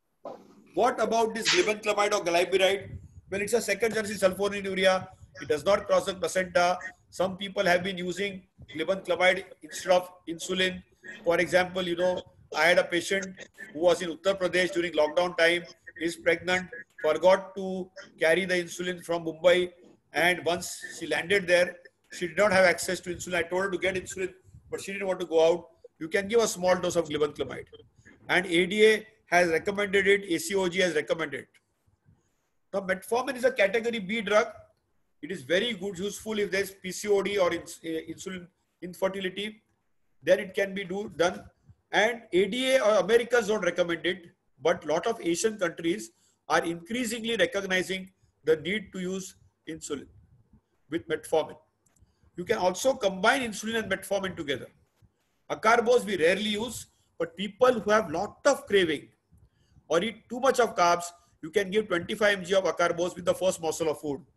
What about this glibenclamide or glyburide? Well, it's a second generation sulfonylurea. It does not cross the placenta. Some people have been using glibenclamide instead of insulin. For example, you know, I had a patient who was in Uttar Pradesh during lockdown time, is pregnant, forgot to carry the insulin from Mumbai, and once she landed there, she did not have access to insulin. I told her to get insulin, but she didn't want to go out. You can give a small dose of glibenclamide. And A D A has recommended it, A C O G has recommended it. Now, metformin is a category B drug. It is very good, useful if there is P C O D or ins insulin infertility. Then it can be do, done. And A D A or Americans don't recommend it, but a lot of Asian countries are increasingly recognizing the need to use insulin with metformin. You can also combine insulin and metformin together. Acarbose we rarely use, but people who have lot of craving or eat too much of carbs, you can give twenty-five milligrams of acarbose with the first morsel of food.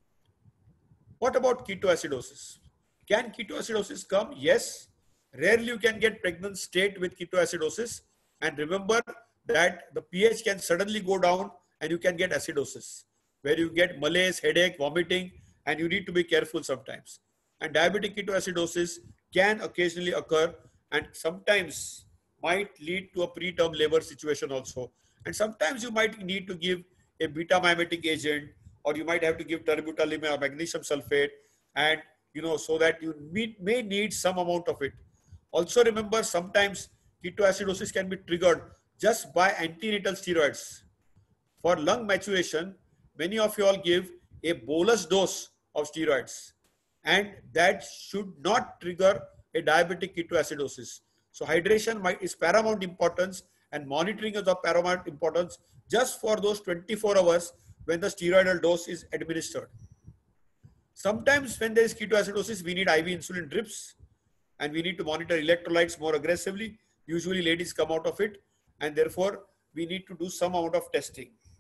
What about ketoacidosis? Can ketoacidosis come? Yes. Rarely you can get pregnant state with ketoacidosis. And remember that the pH can suddenly go down and you can get acidosis, where you get malaise, headache, vomiting, and you need to be careful sometimes. And diabetic ketoacidosis can occasionally occur and sometimes might lead to a preterm labor situation also. And sometimes you might need to give a beta mimetic agent, or you might have to give terbutalimab or magnesium sulfate, and you know, so that you meet, may need some amount of it. Also remember, sometimes ketoacidosis can be triggered just by antenatal steroids. For lung maturation, many of you all give a bolus dose of steroids, and that should not trigger a diabetic ketoacidosis. So hydration might, is paramount importance, and monitoring is of paramount importance just for those twenty-four hours when the steroidal dose is administered. Sometimes when there is ketoacidosis, we need I V insulin drips, and we need to monitor electrolytes more aggressively. Usually ladies come out of it, and therefore we need to do some amount of testing.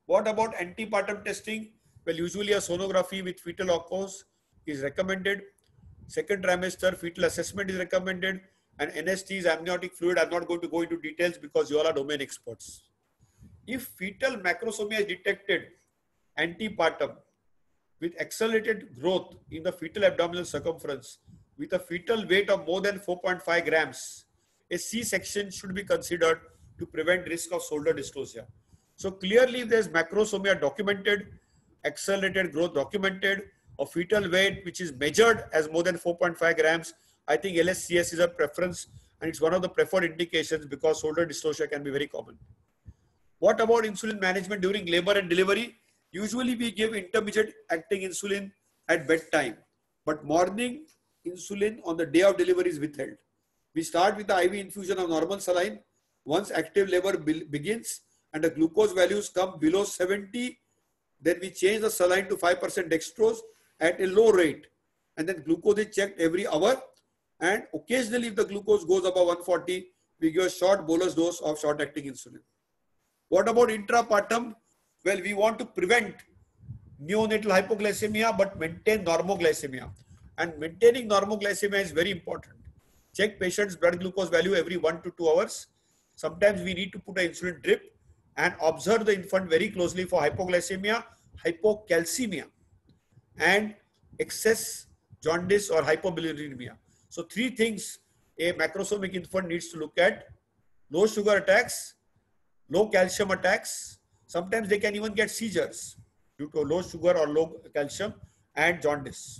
What about antepartum testing? Well, usually a sonography with fetal echoes is recommended. Second trimester fetal assessment is recommended, and N S T is amniotic fluid. I'm not going to go into details because you all are domain experts. If fetal macrosomia is detected antepartum with accelerated growth in the fetal abdominal circumference with a fetal weight of more than four point five grams, a C-section should be considered to prevent risk of shoulder dystocia. So clearly, if there's macrosomia documented, accelerated growth documented, or fetal weight which is measured as more than four point five grams, I think L S C S is a preference, and it's one of the preferred indications because shoulder dystocia can be very common. What about insulin management during labor and delivery? Usually we give intermediate acting insulin at bedtime, but morning insulin on the day of delivery is withheld. We start with the I V infusion of normal saline. Once active labor be begins and the glucose values come below seventy, then we change the saline to five percent dextrose at a low rate. And then glucose is checked every hour. And occasionally if the glucose goes above one forty, we give a short bolus dose of short acting insulin. What about intrapartum? Well, we want to prevent neonatal hypoglycemia but maintain normoglycemia. And maintaining normoglycemia is very important. Check patient's blood glucose value every one to two hours. Sometimes we need to put an insulin drip and observe the infant very closely for hypoglycemia, hypocalcemia, and excess jaundice or hypobilirubinemia. So three things a macrosomic infant needs to look at: low sugar attacks, low calcium attacks. Sometimes they can even get seizures due to low sugar or low calcium, and jaundice.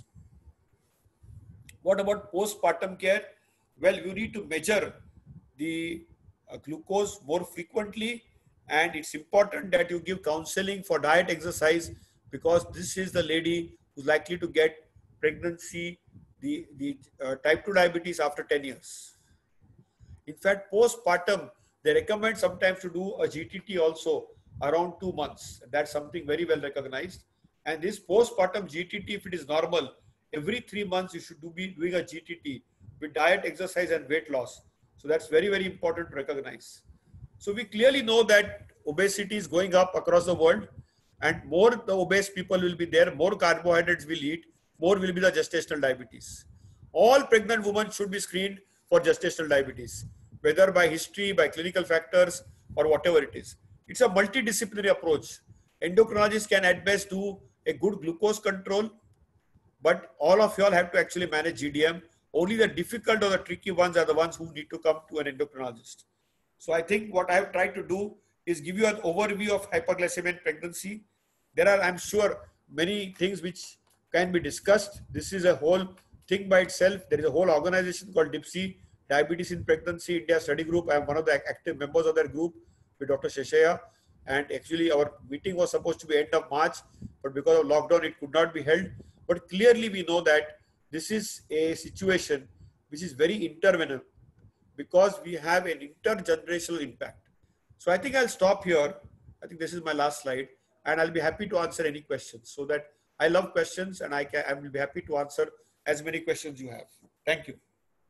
What about postpartum care? Well, you need to measure the uh, glucose more frequently, and it's important that you give counseling for diet, exercise, because this is the lady who's likely to get pregnancy, the, the uh, type two diabetes after ten years. In fact, postpartum, they recommend sometimes to do a G T T also around two months. That's something very well recognized. And this postpartum G T T, if it is normal, every three months you should do be doing a G T T with diet, exercise, and weight loss. So that's very, very important to recognize. So we clearly know that obesity is going up across the world, and more the obese people will be there, more carbohydrates will eat, more will be the gestational diabetes. All pregnant women should be screened for gestational diabetes, whether by history, by clinical factors, or whatever it is. It's a multidisciplinary approach. Endocrinologists can at best do a good glucose control, but all of you all have to actually manage G D M. Only the difficult or the tricky ones are the ones who need to come to an endocrinologist. So I think what I have tried to do is give you an overview of hyperglycemia in pregnancy. There are, I'm sure, many things which can be discussed. This is a whole thing by itself. There is a whole organization called DIPSI, Diabetes in Pregnancy India Study Group. I am one of the active members of that group with Doctor Sheshaya. And actually our meeting was supposed to be end of March, but because of lockdown, it could not be held. But clearly we know that this is a situation which is very intervenable because we have an intergenerational impact. So I think I'll stop here. I think this is my last slide, and I'll be happy to answer any questions. So that I love questions, and I can I will be happy to answer as many questions you have. Thank you.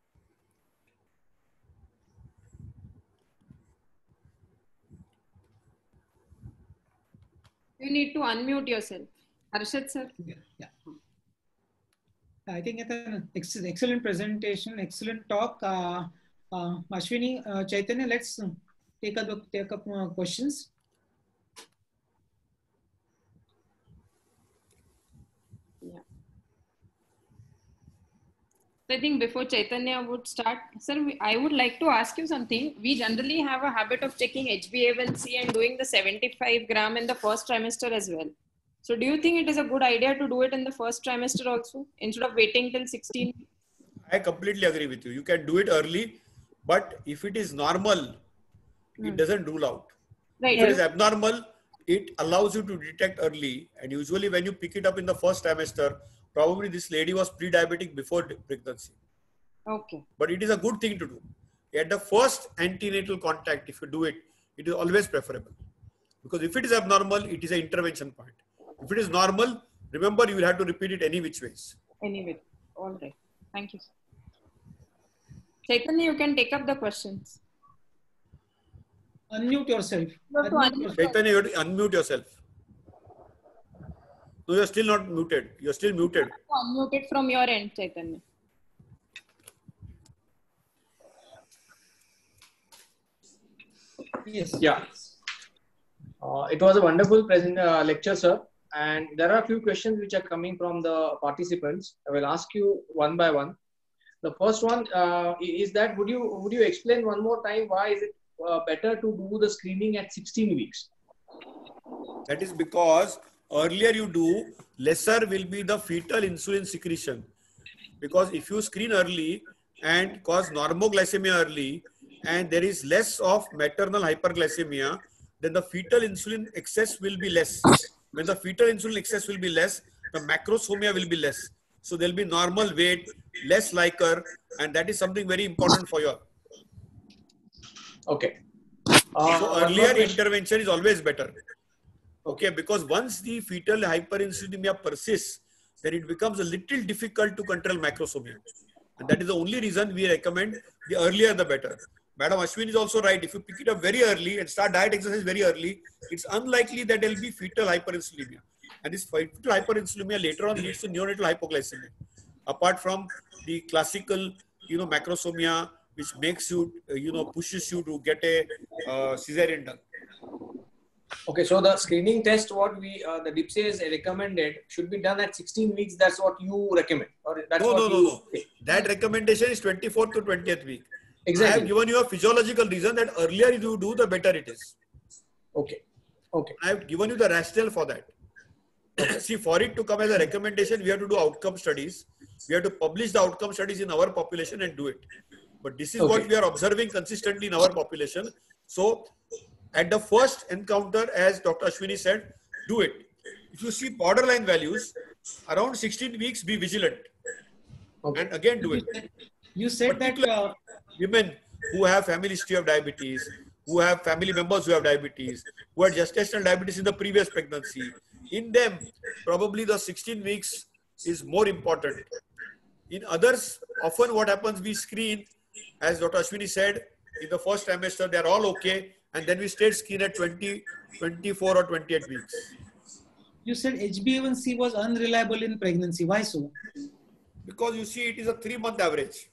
You need to unmute yourself. Arshad sir. Yeah, yeah. I think it's an excellent presentation, excellent talk. Uh, uh, Ashwini, uh, Chaitanya, let's take up, take up uh, questions. Yeah. I think before Chaitanya would start, sir, we, I would like to ask you something. We generally have a habit of checking H b A one C and doing the seventy-five gram in the first trimester as well. So do you think it is a good idea to do it in the first trimester also instead of waiting till sixteen? I completely agree with you. You can do it early, but if it is normal, hmm. it doesn't rule out. Right. If it is abnormal, it allows you to detect early. And usually when you pick it up in the first trimester, probably this lady was pre-diabetic before pregnancy. Okay. But it is a good thing to do. At the first antenatal contact, if you do it, it is always preferable. Because if it is abnormal, it is an intervention point. If it is normal, remember you will have to repeat it any which ways. Anyway, all right. Thank you. Chaitanya, you can take up the questions. Unmute yourself. You have to unmute unmute yourself. Chaitanya, you have to unmute yourself. No, you're still not muted. You're still muted. Unmuted from your end, Chaitanya. Yes. Yeah. Uh, it was a wonderful present uh, lecture, sir. And there are a few questions which are coming from the participants. I will ask you one by one. The first one uh, is that would you would you explain one more time why is it uh, better to do the screening at sixteen weeks? That is because earlier you do, lesser will be the fetal insulin secretion. Because if you screen early and cause normoglycemia early, and there is less of maternal hyperglycemia, then the fetal insulin excess will be less. When the fetal insulin excess will be less, the macrosomia will be less. So there will be normal weight, less liquor, and that is something very important for you. Okay. Uh, so earlier intervention is always better. Okay, because once the fetal hyperinsulinemia persists, then it becomes a little difficult to control macrosomia. And that is the only reason we recommend the earlier the better. Madam Ashwin is also right. If you pick it up very early and start diet exercise very early, it's unlikely that there will be fetal hyperinsulinemia. And this fetal hyperinsulinemia later on leads to neonatal hypoglycemia. Apart from the classical, you know, macrosomia, which makes you, you know, pushes you to get a uh, cesarean done. Okay, so the screening test, what we, uh, the D I P S A is recommended, should be done at sixteen weeks. That's what you recommend? Or that's no, what no, no, you no. Say? That recommendation is twenty-fourth to twentieth week. Exactly. I have given you a physiological reason that earlier you do, the better it is. Okay. Okay. I have given you the rationale for that. See, for it to come as a recommendation, we have to do outcome studies. We have to publish the outcome studies in our population and do it. But this is okay. what we are observing consistently in our population. So, at the first encounter, as Doctor Ashwini said, do it. If you see borderline values, around sixteen weeks, be vigilant. Okay. And again, do it. You said that uh, women who have family history of diabetes, who have family members who have diabetes, who had gestational diabetes in the previous pregnancy, in them, probably the sixteen weeks is more important. In others, often what happens, we screen, as Doctor Ashwini said, in the first trimester, they are all okay. And then we stayed screen at twenty, twenty-four or twenty-eight weeks. You said H b A one C was unreliable in pregnancy. Why so? Because you see, it is a three month average.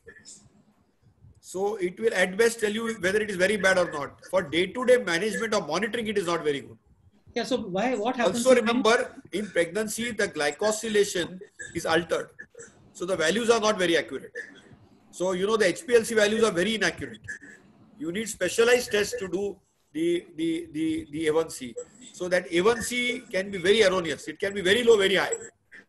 So it will at best tell you whether it is very bad or not. For day-to-day management or monitoring, it is not very good. Yeah, so why, what happens? Also remember, in pregnancy, the glycosylation is altered. So the values are not very accurate. So, you know, the H P L C values are very inaccurate. You need specialized tests to do the, the, the, the A one C. So that A one C can be very erroneous. It can be very low, very high.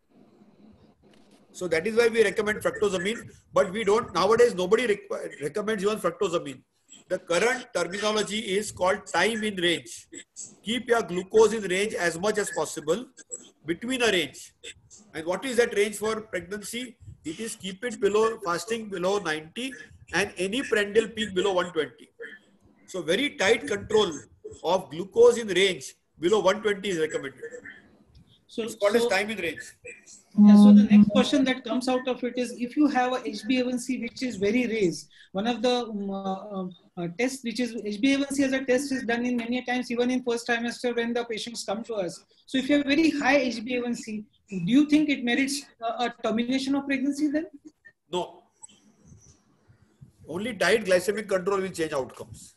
So that is why we recommend fructosamine, but we don't, nowadays nobody rec recommends even fructosamine. The current terminology is called time in range. Keep your glucose in range as much as possible between a range. And what is that range for pregnancy? It is keep it below, fasting below ninety and any prandial peak below one twenty. So very tight control of glucose in range below one twenty is recommended. So it's called so, as time in range. Yeah, so the next question that comes out of it is, if you have a H b A one C which is very raised, one of the um, uh, uh, tests which is H b A one C as a test is done in many times even in first trimester when the patients come to us. So if you have very high H b A one C, do you think it merits a, a termination of pregnancy then? No. Only diet glycemic control will change outcomes.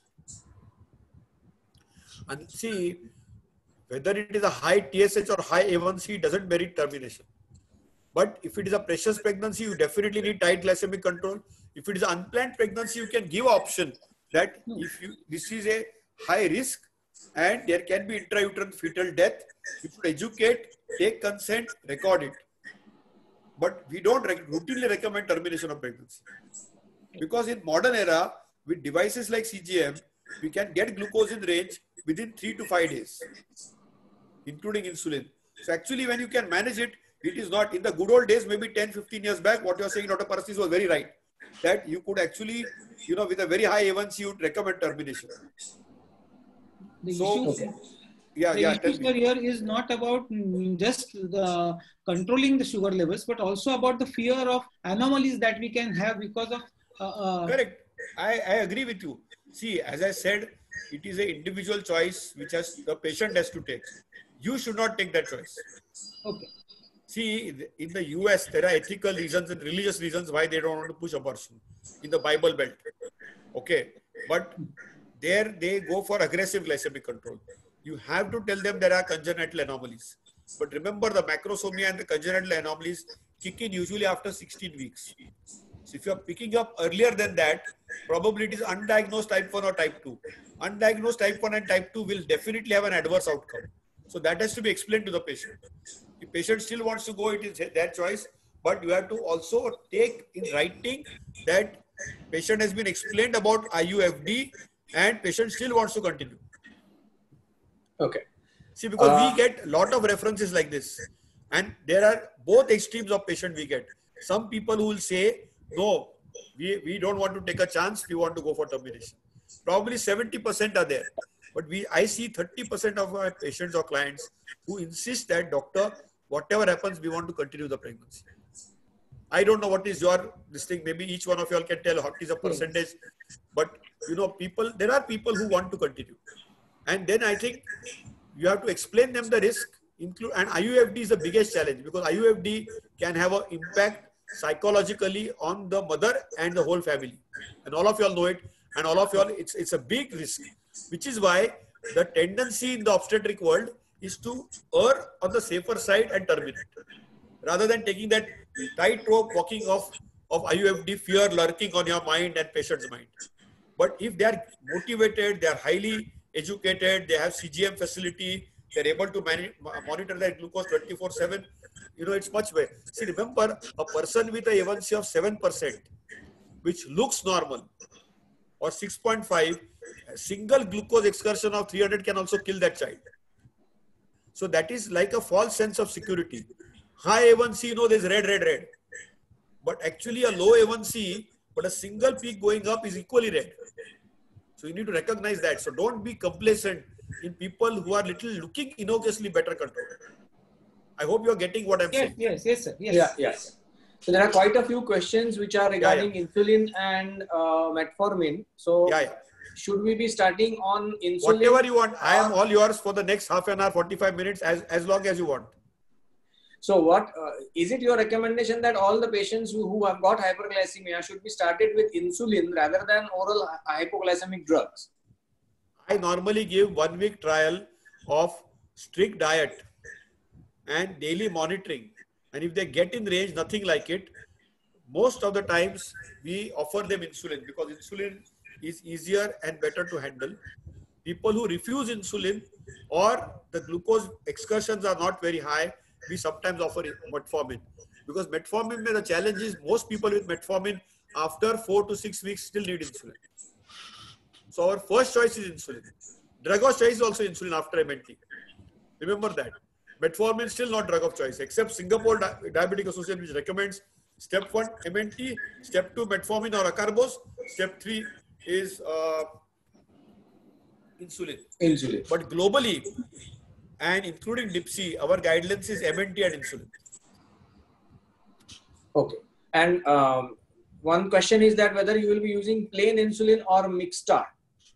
And see, whether it is a high T S H or high A one C doesn't merit termination. But if it is a precious pregnancy, you definitely need tight glycemic control. If it is an unplanned pregnancy, you can give an option that if you this is a high risk and there can be intrauterine fetal death, you should educate, take consent, record it. But we don't rec routinely recommend termination of pregnancy. Because in modern era, with devices like C G M, we can get glucose in range within three to five days, including insulin. So actually, when you can manage it, it is not in the good old days, maybe ten, fifteen years back, what you are saying, Doctor Parasnis, was very right. That you could actually, you know, with a very high A one C, you would recommend termination. The so, issue, yeah, the yeah, issue here is not about just the controlling the sugar levels, but also about the fear of anomalies that we can have because of. Uh, uh, Correct. I, I agree with you. See, as I said, it is an individual choice which has the patient has to take. You should not take that choice. Okay. See, in the U S, there are ethical reasons and religious reasons why they don't want to push abortion in the Bible Belt. Okay. But there they go for aggressive glycemic control. You have to tell them there are congenital anomalies. But remember, the macrosomia and the congenital anomalies kick in usually after sixteen weeks. So if you are picking up earlier than that, probably it is undiagnosed type one or type two. Undiagnosed type one and type two will definitely have an adverse outcome. So that has to be explained to the patient. If patient still wants to go, it is their choice. But you have to also take in writing that patient has been explained about I U F D and patient still wants to continue. Okay. See, because Uh, we get a lot of references like this, and there are both extremes of patient we get. Some people who will say, no, we, we don't want to take a chance, we want to go for termination. Probably seventy percent are there. But we, I see thirty percent of our patients or clients who insist that, doctor, whatever happens, we want to continue the pregnancy. I don't know what is your, this thing, maybe each one of you all can tell what is a percentage, but you know, people, there are people who want to continue. And then I think you have to explain them the risk, include, and I U F D is the biggest challenge because I U F D can have an impact psychologically on the mother and the whole family. And all of you all know it. And all of you all, it's, it's a big risk, which is why the tendency in the obstetric world is to err on the safer side and terminate, rather than taking that tightrope walking of, of I U F D, fear lurking on your mind and patient's mind. But if they are motivated, they are highly educated, they have C G M facility, they're able to manage, monitor their glucose twenty-four seven, you know, it's much better. See, remember, a person with a A one C of seven percent, which looks normal, or six point five, a single glucose excursion of three hundred can also kill that child. So that is like a false sense of security. High A one C, you know, there's red, red, red. But actually a low A one C, but a single peak going up is equally red. So you need to recognize that. So don't be complacent in people who are little looking innocuously better controlled. I hope you're getting what I'm Yes, saying. yes, yes, sir. Yes. Yeah, yes. So there are quite a few questions which are regarding Yeah, insulin and uh, metformin. So Yeah, yeah. should we be starting on insulin? Whatever you want, I am all yours for the next half an hour, forty-five minutes, as, as long as you want. So what uh, is it your recommendation that all the patients who, who have got hyperglycemia should be started with insulin rather than oral hypoglycemic drugs? I normally give one week trial of strict diet and daily monitoring. And if they get in range, nothing like it, most of the times we offer them insulin because insulin is easier and better to handle. People who refuse insulin or the glucose excursions are not very high, we sometimes offer metformin. Because metformin, the challenge is most people with metformin after four to six weeks still need insulin. So our first choice is insulin. Drug of choice is also insulin after M N T. Remember that. Metformin is still not drug of choice, except Singapore Di Diabetic Association, which recommends step one M N T, step two metformin or acarbose, step three is uh, insulin. Insulin. But globally, and including D I P S I, our guidelines is M N T and insulin. Okay. And um, one question is that whether you will be using plain insulin or Mixstar.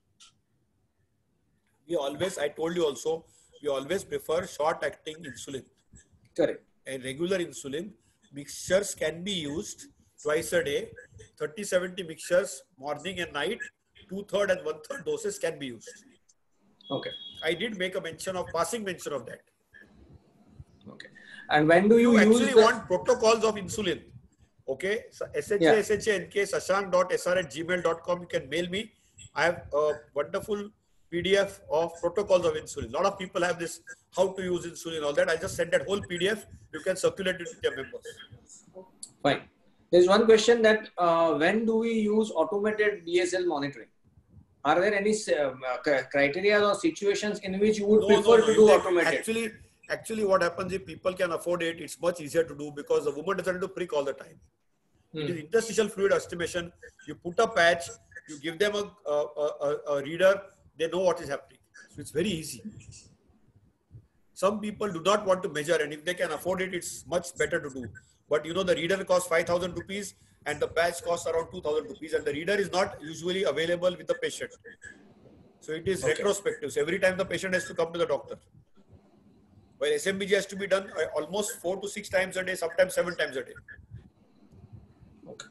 We always, I told you also, we always prefer short-acting insulin. Correct. And regular insulin. Mixtures can be used twice a day. thirty seventy mixtures, morning and night. Two-third and one-third doses can be used. Okay. I did make a mention of, passing mention of that. Okay. And when do you, You use actually the... want protocols of insulin. Okay. So S H A, Yeah. S H A N K, sashank dot S R at gmail dot com. You can mail me. I have a wonderful P D F of protocols of insulin. A lot of people have this, how to use insulin, all that. I just sent that whole P D F. You can circulate it with your members. Fine. There's one question that uh, when do we use automated D S L monitoring? Are there any uh, criteria or situations in which you would No, prefer no, no. to do They- automated? Actually, actually what happens if people can afford it, it's much easier to do because the woman doesn't do prick all the time. Hmm. It is interstitial fluid estimation. You put a patch, you give them a, a, a, a reader, they know what is happening. So it's very easy. Some people do not want to measure, and if they can afford it, it's much better to do. But you know, the reader costs five thousand rupees and the patch costs around two thousand rupees, and the reader is not usually available with the patient. So it is Okay. retrospective. So every time the patient has to come to the doctor. While S M B G has to be done almost four to six times a day, sometimes seven times a day. Okay.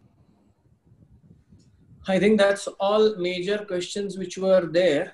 I think that's all major questions which were there.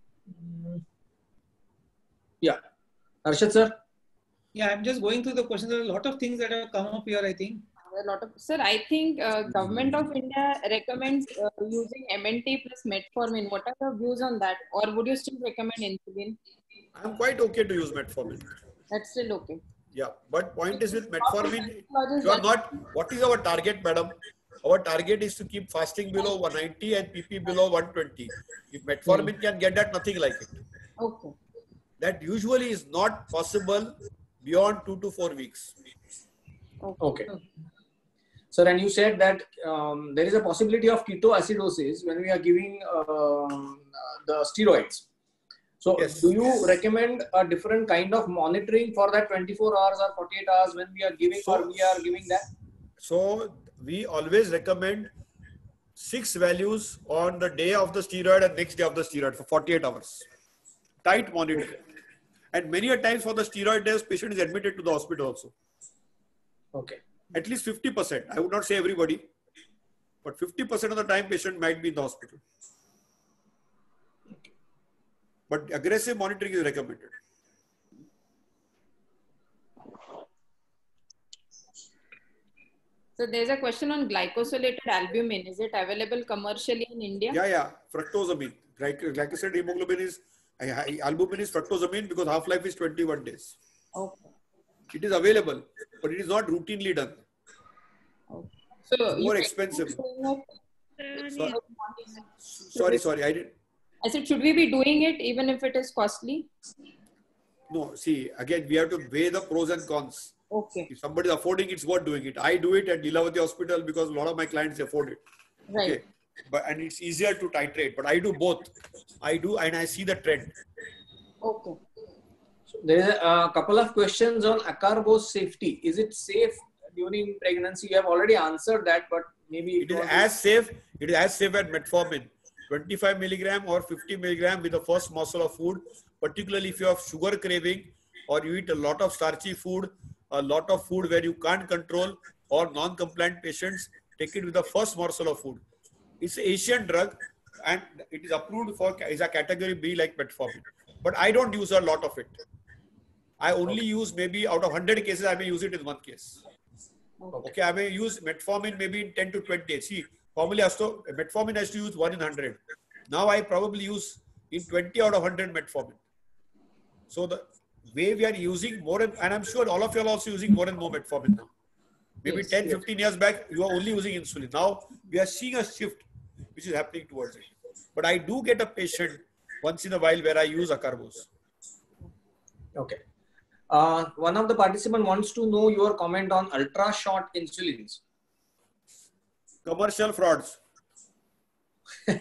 Yeah. Arshad sir? Yeah, I'm just going through the questions. There are a lot of things that have come up here, I think. A lot of, sir, I think uh, Government of India recommends uh, using M N T plus metformin. What are your views on that? Or would you still recommend insulin? I'm quite okay to use metformin. That's still okay. Yeah, but point is with metformin, you are not, what is our target, madam? Our target is to keep fasting below one ninety and P P below one twenty. If metformin hmm. can get that, nothing like it. Okay. That usually is not possible beyond two to four weeks. Okay. Sir, and you said that um, there is a possibility of ketoacidosis when we are giving um, the steroids. So, yes. Do you recommend a different kind of monitoring for that twenty-four hours or forty-eight hours when we are giving so, or we are giving that? So, we always recommend six values on the day of the steroid and next day of the steroid for forty-eight hours. Tight monitoring. Okay. And many a times for the steroid days, patient is admitted to the hospital also. Okay. At least fifty percent. I would not say everybody, but fifty percent of the time patient might be in the hospital. But aggressive monitoring is recommended. So there's a question on glycosylated albumin. Is it available commercially in India? Yeah, yeah. Fructosamine. Glycosylated hemoglobin is, albumin is fructosamine because half-life is twenty-one days. Okay. It is available, but it is not routinely done. Okay. So it's more expensive. So, sorry, sorry, I didn't. I said, should we be doing it even if it is costly? No, see, again, we have to weigh the pros and cons. Okay. If somebody is affording, it's worth doing it. I do it at Lilavati Hospital because a lot of my clients afford it. Right. Okay. But, and it's easier to titrate, but I do both. I do, and I see the trend. Okay. So there are a couple of questions on acarbose safety. Is it safe during pregnancy? You have already answered that, but maybe it is as safe. It is as safe as metformin. twenty-five milligram or fifty milligram with the first morsel of food, particularly if you have sugar craving or you eat a lot of starchy food, a lot of food where you can't control, or non-compliant patients, take it with the first morsel of food. It's an Asian drug and it is approved for is a category B like metformin. But I don't use a lot of it. I only use maybe out of one hundred cases, I may use it in one case. Okay, I may use metformin maybe in ten to twenty. See, formally has to, metformin has to use one in one hundred. Now I probably use in twenty out of one hundred metformin. So the way we are using more, and, and I'm sure all of you are also using more and more metformin now. Maybe yes, ten, yes. fifteen years back, you are only using insulin. Now we are seeing a shift which is happening towards it. But I do get a patient once in a while where I use acarbose. Okay. Uh, one of the participants wants to know your comment on ultra short insulins. Commercial frauds. There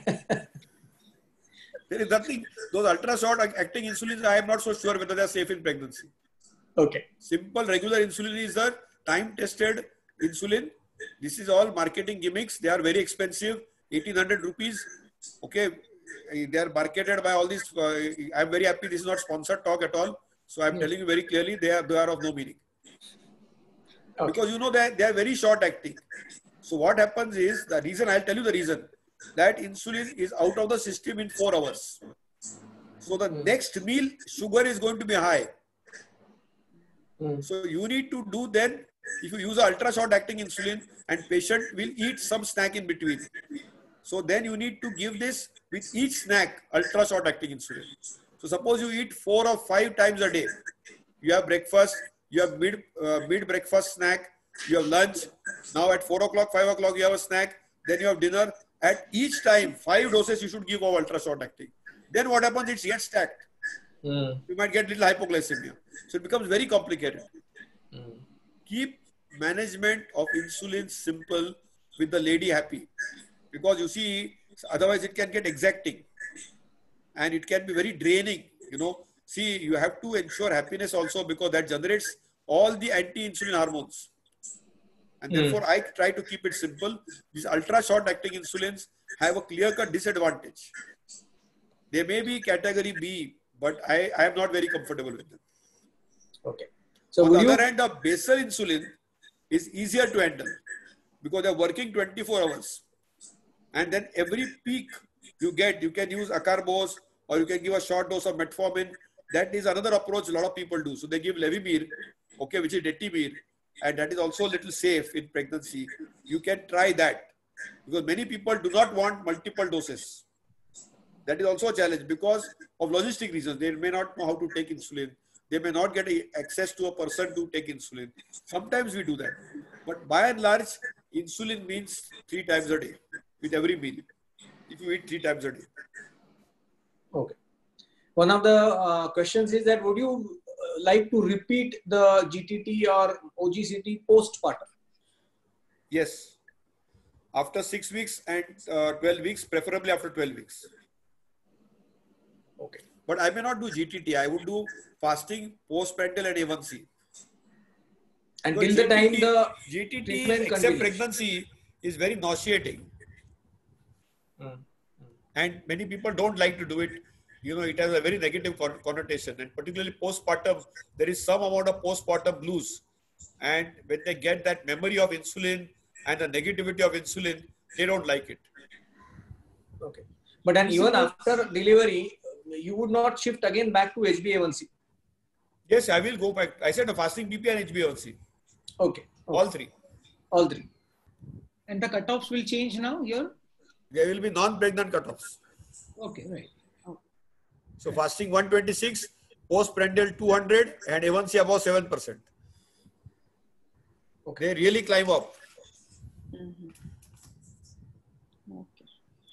is nothing. Those ultra short acting insulins, I am not so sure whether they are safe in pregnancy. Okay. Simple regular insulin is the time tested insulin. This is all marketing gimmicks. They are very expensive. eighteen hundred rupees. Okay. They are marketed by all these. Uh, I am very happy this is not sponsored talk at all. So I am hmm. telling you very clearly, they are, they are of no meaning. Okay. Because you know that they are very short acting. So what happens is, the reason, I'll tell you the reason, that insulin is out of the system in four hours. So the mm. next meal, sugar is going to be high. Mm. So you need to do then, if you use ultra short acting insulin and patient will eat some snack in between. So then you need to give this with each snack, ultra short acting insulin. So suppose you eat four or five times a day. You have breakfast, you have mid, uh, mid breakfast snack, you have lunch. Now at four o'clock, five o'clock, you have a snack. Then you have dinner. At each time, five doses you should give of ultra short acting. Then what happens? It gets stacked. Mm. You might get little hypoglycemia. So it becomes very complicated. Mm. Keep management of insulin simple with the lady happy. Because you see, otherwise it can get exacting. And it can be very draining. You know, see, you have to ensure happiness also because that generates all the anti-insulin hormones. And mm. therefore, I try to keep it simple. These ultra short acting insulins have a clear-cut disadvantage. They may be category B, but I, I am not very comfortable with them. Okay. So on the would other you, hand, the basal insulin is easier to handle because they're working twenty-four hours. And then every peak you get, you can use acarbose or you can give a short dose of metformin. That is another approach a lot of people do. So they give Levemir, okay, which is Detemir, and that is also a little safe in pregnancy. You can try that because many people do not want multiple doses. That is also a challenge because of logistic reasons. They may not know how to take insulin. They may not get access to a person to take insulin. Sometimes we do that. But by and large, insulin means three times a day with every meal. If you eat three times a day. okay. One of the uh, questions is that would you uh, like to repeat the G T T or O G C T postpartum? Yes. After six weeks and uh, twelve weeks, preferably after twelve weeks. Okay. But I may not do G T T. I would do fasting, postprandial and A one C. Until the time the G T T, treatment except continues. pregnancy, is very nauseating. Mm. And many people don't like to do it. You know, it has a very negative con connotation. And particularly postpartum, there is some amount of postpartum blues. And when they get that memory of insulin and the negativity of insulin, they don't like it. Okay. But then even after delivery, you would not shift again back to H b A one C. Yes, I will go back. I said a fasting B P and H b A one C. Okay. okay. All three. All three. And the cutoffs will change now here? There will be non-pregnant cutoffs. Okay, right. So fasting one twenty-six, postprandial two hundred and A one C above seven percent. Okay. They really climb up. Mm-hmm. Okay.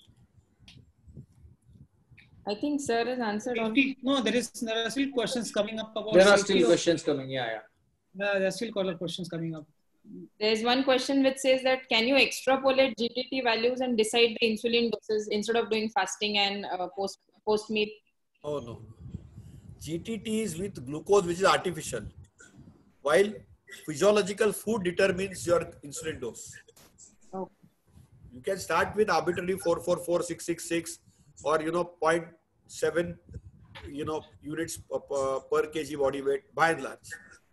I think sir has answered all. No, there is there are still questions coming up about. There are still questions coming. Yeah, yeah. Uh, there are still questions coming up. There's one question which says that can you extrapolate G T T values and decide the insulin doses instead of doing fasting and uh, post post meal? Oh no. G T T is with glucose, which is artificial, while physiological food determines your insulin dose. Okay. You can start with arbitrary four four four, six six six or, you know, zero point seven, you know, units per, per, per kg body weight by and large.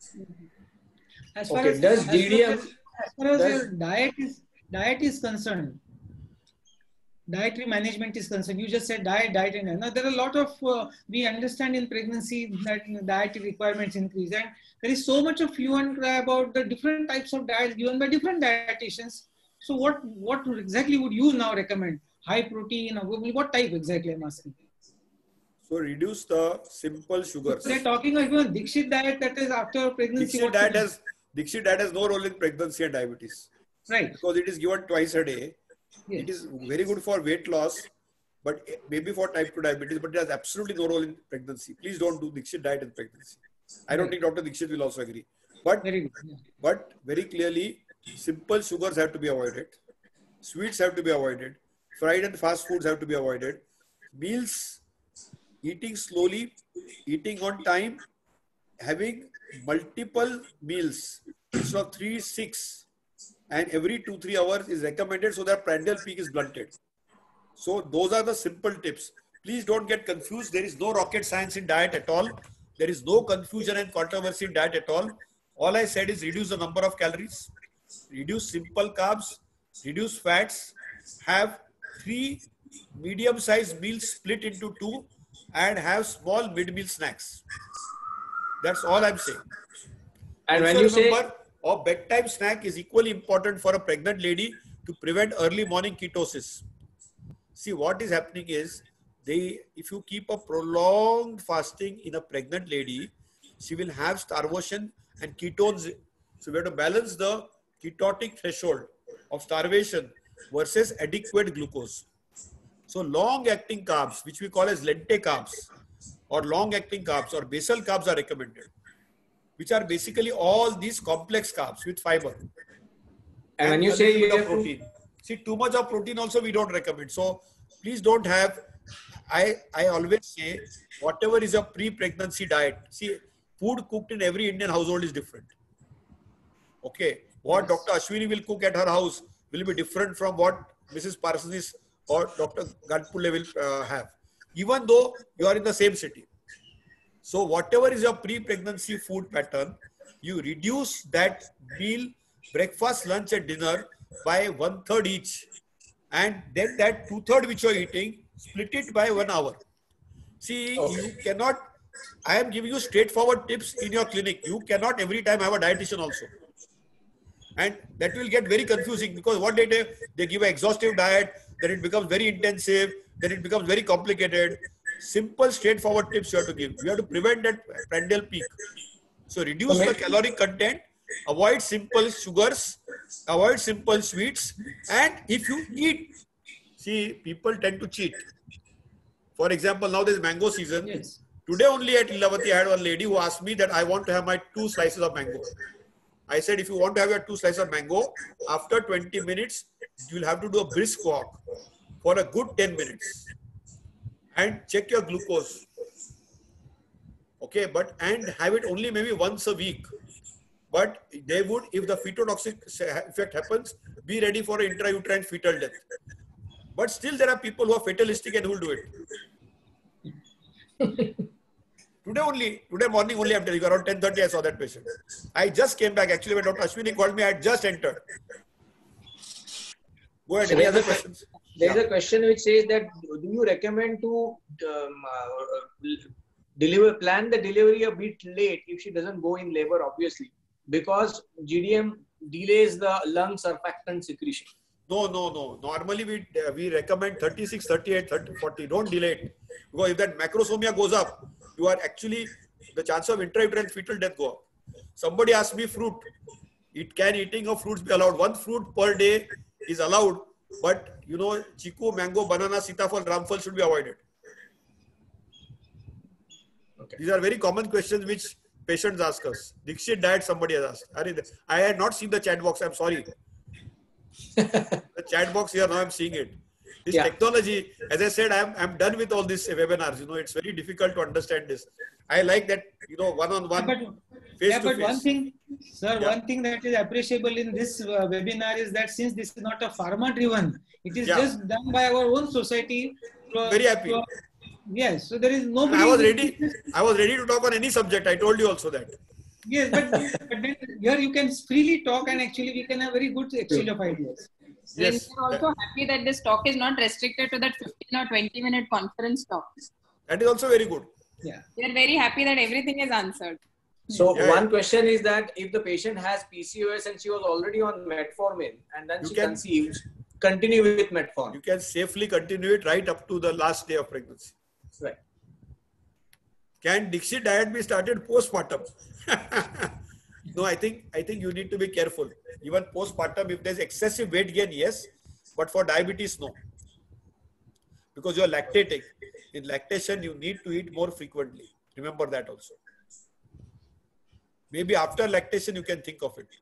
As far Okay, as, does as D D M, far as, as, far as does, your diet is, diet is concerned, dietary management is concerned, you just said diet, diet and now there are a lot of, uh, we understand in pregnancy that you know, dietary requirements increase and there is so much of hue and cry about the different types of diets given by different dietitians. So what, what exactly would you now recommend? High protein, or what type exactly I'm asking? So reduce the simple sugars. They're talking of even Dixit diet that is after pregnancy. Dixit diet has, Dixit diet has no role in pregnancy and diabetes. Right. Because it is given twice a day. Yes. It is very good for weight loss, but maybe for type two diabetes, but it has absolutely no role in pregnancy. Please don't do Dixit diet in pregnancy. I don't think Doctor Dixit will also agree. But very good. Yeah. But very clearly, simple sugars have to be avoided. Sweets have to be avoided. Fried and fast foods have to be avoided. Meals, eating slowly, eating on time, having multiple meals instead of three, six, and every two, three hours is recommended so that prandial peak is blunted. So those are the simple tips. Please don't get confused. There is no rocket science in diet at all. There is no confusion and controversy in diet at all. All I said is reduce the number of calories, reduce simple carbs, reduce fats, have three medium-sized meals split into two, and have small mid-meal snacks. That's all I'm saying. And also when you remember, say a bedtime snack is equally important for a pregnant lady to prevent early morning ketosis. See, what is happening is, they, if you keep a prolonged fasting in a pregnant lady, she will have starvation and ketones. So we have to balance the ketotic threshold of starvation versus adequate glucose. So long-acting carbs, which we call as lente carbs, or long-acting carbs or basal carbs are recommended, which are basically all these complex carbs with fiber. And, and when you say you have protein. to, See, too much of protein also we don't recommend. So please don't have, I, I always say, whatever is a pre-pregnancy diet. See, food cooked in every Indian household is different. Okay. What yes. Doctor Ashwini will cook at her house will be different from what Missus Parsons or Doctor Ganpule will uh, have. Even though you are in the same city. So whatever is your pre-pregnancy food pattern, you reduce that meal, breakfast, lunch and dinner by one third each. And then that two third which you are eating, split it by one hour. See, okay. You cannot, I am giving you straightforward tips in your clinic. You cannot every time have a dietitian also. And that will get very confusing because what they do, they give an exhaustive diet, then it becomes very intensive, then it becomes very complicated. Simple, straightforward tips you have to give. You have to prevent that prandial peak. So reduce okay. the caloric content, avoid simple sugars, avoid simple sweets, and if you eat, see, people tend to cheat. For example, now there's mango season. Yes. Today only at Lilavati, I had one lady who asked me that I want to have my two slices of mango. I said, if you want to have your two slices of mango, after twenty minutes, you will have to do a brisk walk for a good ten minutes and check your glucose. Okay, but and have it only maybe once a week. But they would, if the fetotoxic effect happens, be ready for intrauterine fetal death. But still there are people who are fatalistic and who will do it. Today only, today morning only I'm telling you, around ten thirty I saw that patient. I just came back. Actually, when Doctor Ashwini called me, I had just entered. Go ahead. So any other questions? There is yeah. a question which says that, do you recommend to um, uh, deliver, plan the delivery a bit late if she doesn't go in labor, obviously, because G D M delays the lung surfactant secretion? No, no, no. Normally we uh, we recommend thirty-six, thirty-eight, thirty, forty. Don't delay it. Because if that macrosomia goes up, you are actually, the chance of intrauterine fetal death go up. Somebody asked me fruit. It can eating of fruits be allowed? One fruit per day is allowed, but you know, chiku, mango, banana, sitafal, ramfal should be avoided. Okay. These are very common questions which patients ask us. Dixit diet somebody has asked. I had not seen the chat box. I'm sorry. The chat box here, now I'm seeing it. This yeah. technology, as I said, I'm, I'm done with all these webinars. You know, it's very difficult to understand this. I like that, you know, one-on-one, yeah, face yeah, to but face. one thing, sir, yeah. one thing that is appreciable in this uh, webinar is that since this is not a pharma-driven, it is yeah. just done by our own society. Uh, very happy. Uh, yes, so there is nobody. I was ready. I was ready to talk on any subject. I told you also that. Yes, but, but then here you can freely talk and actually we can have very good exchange of ideas. Yes. And we're also happy that this talk is not restricted to that fifteen or twenty minute conference talk. That is also very good. Yeah. We are very happy that everything is answered. So yeah. one question is that if the patient has P C O S and she was already on metformin and then you she can, conceives, continue with metformin. You can safely continue it right up to the last day of pregnancy. Right. Can Dixit diet be started postpartum? No, I think I think you need to be careful. Even postpartum, if there's excessive weight gain, yes, but for diabetes, no. Because you're lactating. In lactation, you need to eat more frequently. Remember that also. Maybe after lactation, you can think of it.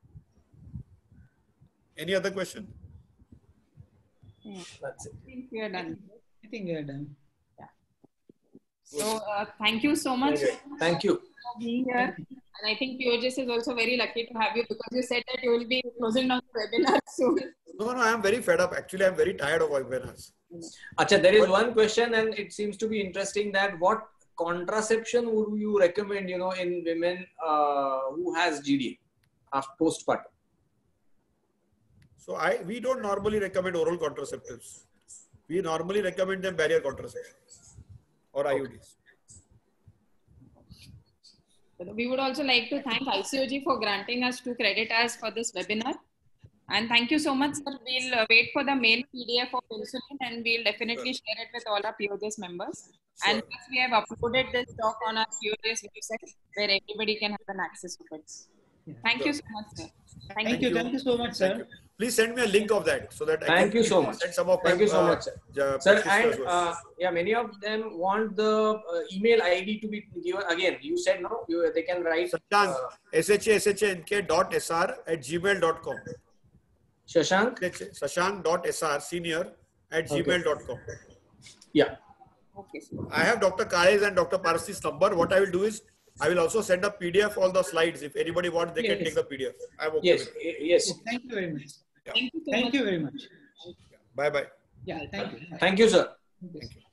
Any other question? Yeah, that's it. I think we are done. I think we are done. Yeah. So, uh, thank you so much. Thank you. For being here. And I think P O G S is also very lucky to have you because you said that you will be closing down the webinar soon. No, no, I am very fed up. Actually, I am very tired of webinars. Achha, there is one question and it seems to be interesting that what contraception would you recommend, you know, in women uh, who has G D after postpartum? So I we don't normally recommend oral contraceptives. We normally recommend them barrier contraception or I U Ds. Okay. We would also like to thank I C O G for granting us to credit us for this webinar. And thank you so much, sir. We'll uh, wait for the mail P D F of insulin and we'll definitely share it with all our P O G S members. Sure. And plus we have uploaded this talk on our P O G S website where everybody can have an access to it. Yeah. Thank sure. you so much, sir. Thank, thank you. you. Thank you so much, sir. Please send me a link of that so that I thank can you so much. Send some of thank my, you so uh, much, sir. Sir, and uh, yeah, many of them want the uh, email I D to be given again. You said no, you, they can write Shashank, uh, S H A S H A N K dot S R at gmail dot com. Shashank? Shashank dot S R senior at gmail dot com. Yeah. Okay. I have Doctor Kaye's and Doctor Paras's number. What I will do is I will also send a P D F all the slides. If anybody wants, they yes. can take the P D F. I'm okay yes. with it. Yes. Thank you very much. Yeah. Thank you, so thank much. you very much. Bye bye. Yeah. Thank you. Thank you, sir. Thank you.